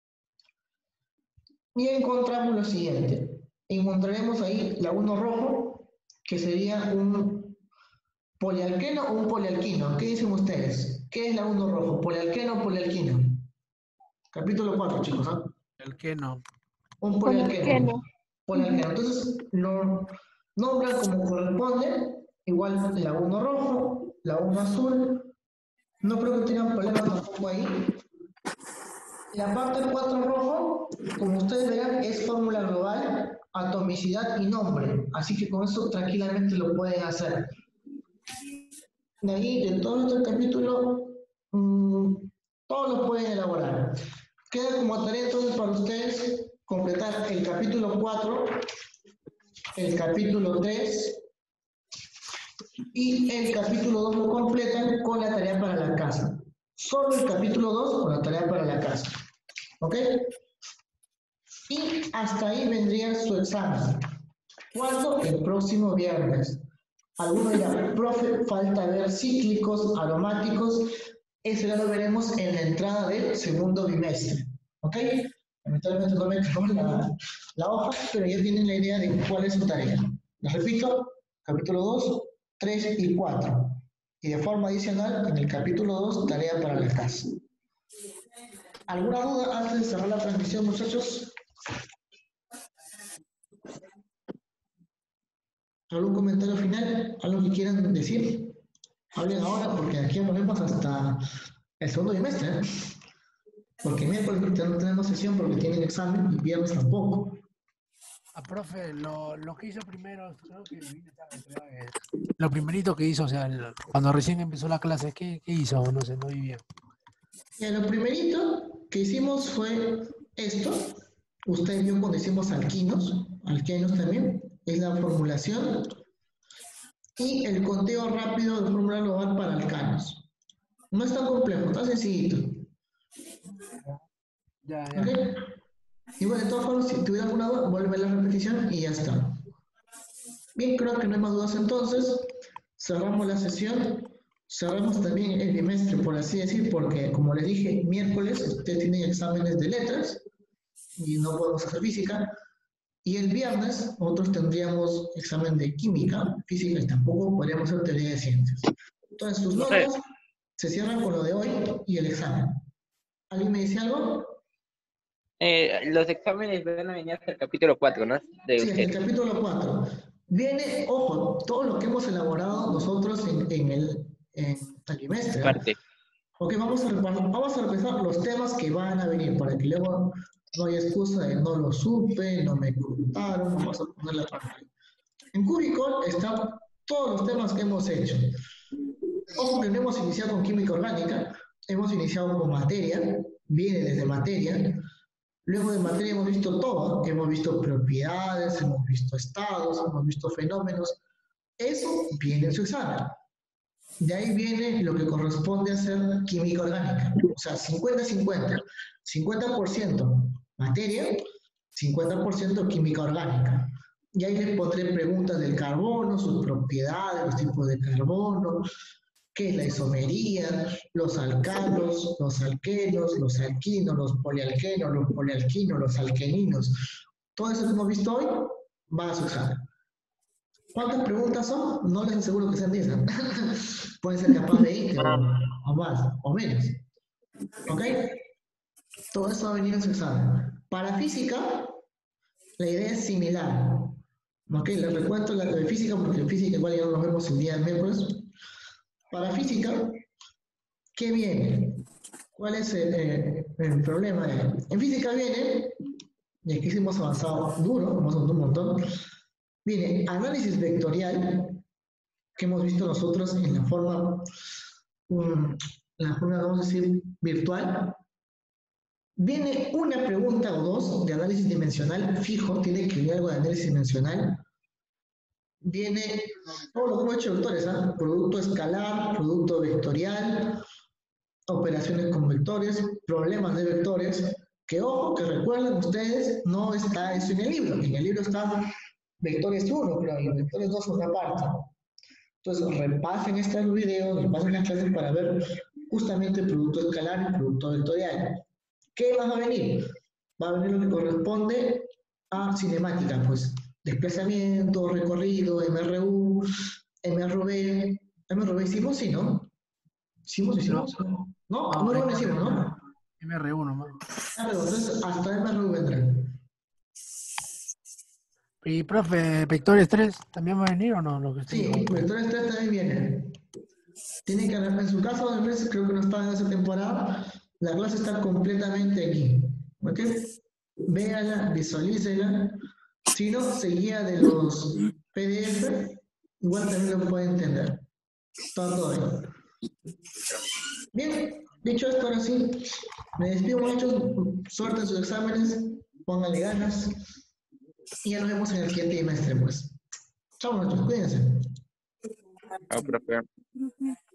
y encontramos lo siguiente. Encontraremos ahí la uno rojo, que sería un polialqueno o un polialquino. ¿Qué dicen ustedes? ¿Qué es la uno rojo? ¿Polialqueno o polialquino? Capítulo cuatro, chicos, ¿ah? El que no. Un polialqueno. Polialqueno. Entonces, lo nombran como corresponde, igual la uno rojo, la uno azul. No creo que tengan problemas tampoco ahí. La parte cuatro rojo, como ustedes verán, es fórmula global, atomicidad y nombre. Así que con eso tranquilamente lo pueden hacer. De ahí, de todo este capítulo, mmm, todos lo pueden elaborar. Queda como tarea entonces para ustedes completar el capítulo cuatro, el capítulo tres y el capítulo dos lo completan con la tarea para la casa. Solo el capítulo dos con la tarea para la casa. ¿Ok? Y hasta ahí vendría su examen. ¿Cuándo? El próximo viernes. Alguno dirá, profe, falta ver cíclicos, aromáticos. Eso ya lo veremos en la entrada del segundo bimestre. ¿Ok? Lamentablemente no me quedó la, la hoja, pero ya tienen la idea de cuál es su tarea. Les repito, capítulo dos, tres y cuatro. Y de forma adicional, en el capítulo dos, tarea para la casa. ¿Alguna duda antes de cerrar la transmisión, muchachos? ¿Algún comentario final? ¿Algo que quieran decir? Hablen ahora porque aquí nos vemos hasta el segundo bimestre, ¿eh? Porque miércoles no tenemos sesión porque tienen examen y viernes tampoco. Ah, profe, lo, lo que hizo primero, creo que vine tarde, creo que- lo primerito que hizo, o sea, el- cuando recién empezó la clase, ¿qué, qué hizo? No sé, no vi bien. Y lo primerito que hicimos fue esto. Ustedes vio cuando hicimos alquinos, alquenos también, es la formulación y el conteo rápido de fórmula global para alcanos. No es tan complejo, está sencillito. Ya, ya. ¿Ok? Y bueno, de todas formas, si tuviera alguna duda, vuelve a la repetición y ya está. Bien, creo que no hay más dudas entonces. Cerramos la sesión. Cerramos también el bimestre, por así decir, porque como les dije, miércoles ustedes tienen exámenes de letras y no podemos hacer física. Y el viernes nosotros tendríamos examen de química, física y tampoco podríamos hacer teoría de ciencias. Entonces sus notas se cierran con lo de hoy y el examen. ¿Alguien me dice algo? Eh, los exámenes van a venir hasta el capítulo cuatro, ¿no? De Sí, hasta el usted. capítulo cuatro. Viene, ojo, todo lo que hemos elaborado nosotros en, en el, en el bimestre. ¿eh? Parte. Ok, vamos a, repasar, vamos a repasar los temas que van a venir para que luego no haya excusa de no lo supe, no me contaron, vamos a poner la pantalla. En Cubicol están todos los temas que hemos hecho. Ojo que no hemos iniciado con química orgánica, hemos iniciado con materia, viene desde materia. Luego de materia hemos visto todo, hemos visto propiedades, hemos visto estados, hemos visto fenómenos. Eso viene en su examen. De ahí viene lo que corresponde a ser química orgánica. O sea, cincuenta cincuenta. cincuenta por ciento materia, cincuenta por ciento química orgánica. Y ahí les pondré preguntas del carbono, sus propiedades, los tipos de carbono, qué es la isomería, los alcanos, los alquenos, los alquinos, los polialquenos, los polialquinos, los alqueninos. Todo eso que hemos visto hoy va a su examen. ¿Cuántas preguntas son? No les aseguro que sean diez. Pueden ser capaz de veinte o, o más, o menos. ¿Ok? Todo eso va a venir en su examen. Para física, la idea es similar. ¿Ok? Les recuento la de física, porque en física igual ya nos vemos el día de miércoles. Para física, ¿qué viene? ¿Cuál es el, eh, el problema? En física viene, y aquí sí hemos avanzado duro, hemos avanzado un montón, viene análisis vectorial, que hemos visto nosotros en la forma, um, la forma, vamos a decir, virtual. Viene una pregunta o dos de análisis dimensional fijo, tiene que venir algo de análisis dimensional. Viene todo lo que hemos hecho vectores, ¿eh? Producto escalar, producto vectorial, operaciones con vectores, problemas de vectores, que ojo, que recuerden ustedes, no está eso en el libro. En el libro está vectores uno, pero en vectores dos otra parte. Entonces repasen estos videos, repasen las clases para ver justamente producto escalar y producto vectorial. ¿Qué más va a venir? Va a venir lo que corresponde a cinemática, pues desplazamiento, recorrido, M R U, M R V. ¿M R V hicimos? Sí, ¿no? ¿Hicimos? ¿Hicimos? No, no, no, no lo hicimos, ¿no? M R uno, man. Ah, pero entonces hasta M R U vendrá. Y profe, Vectores tres también va a venir o no? Lo que estoy Sí, Vectores tres también viene. Tiene que, en su caso, de mes, creo que no estaba en esa temporada, la clase está completamente aquí. ¿Ok? Véala, visualícela. Si no, se guía de los P D F, igual también lo puede entender. Está todo ahí. Bien, dicho esto, ahora sí, me despido muchachos, suerte en sus exámenes, pónganle ganas y ya nos vemos en el siguiente trimestre, pues. Chao muchachos, cuídense. Ah, profe.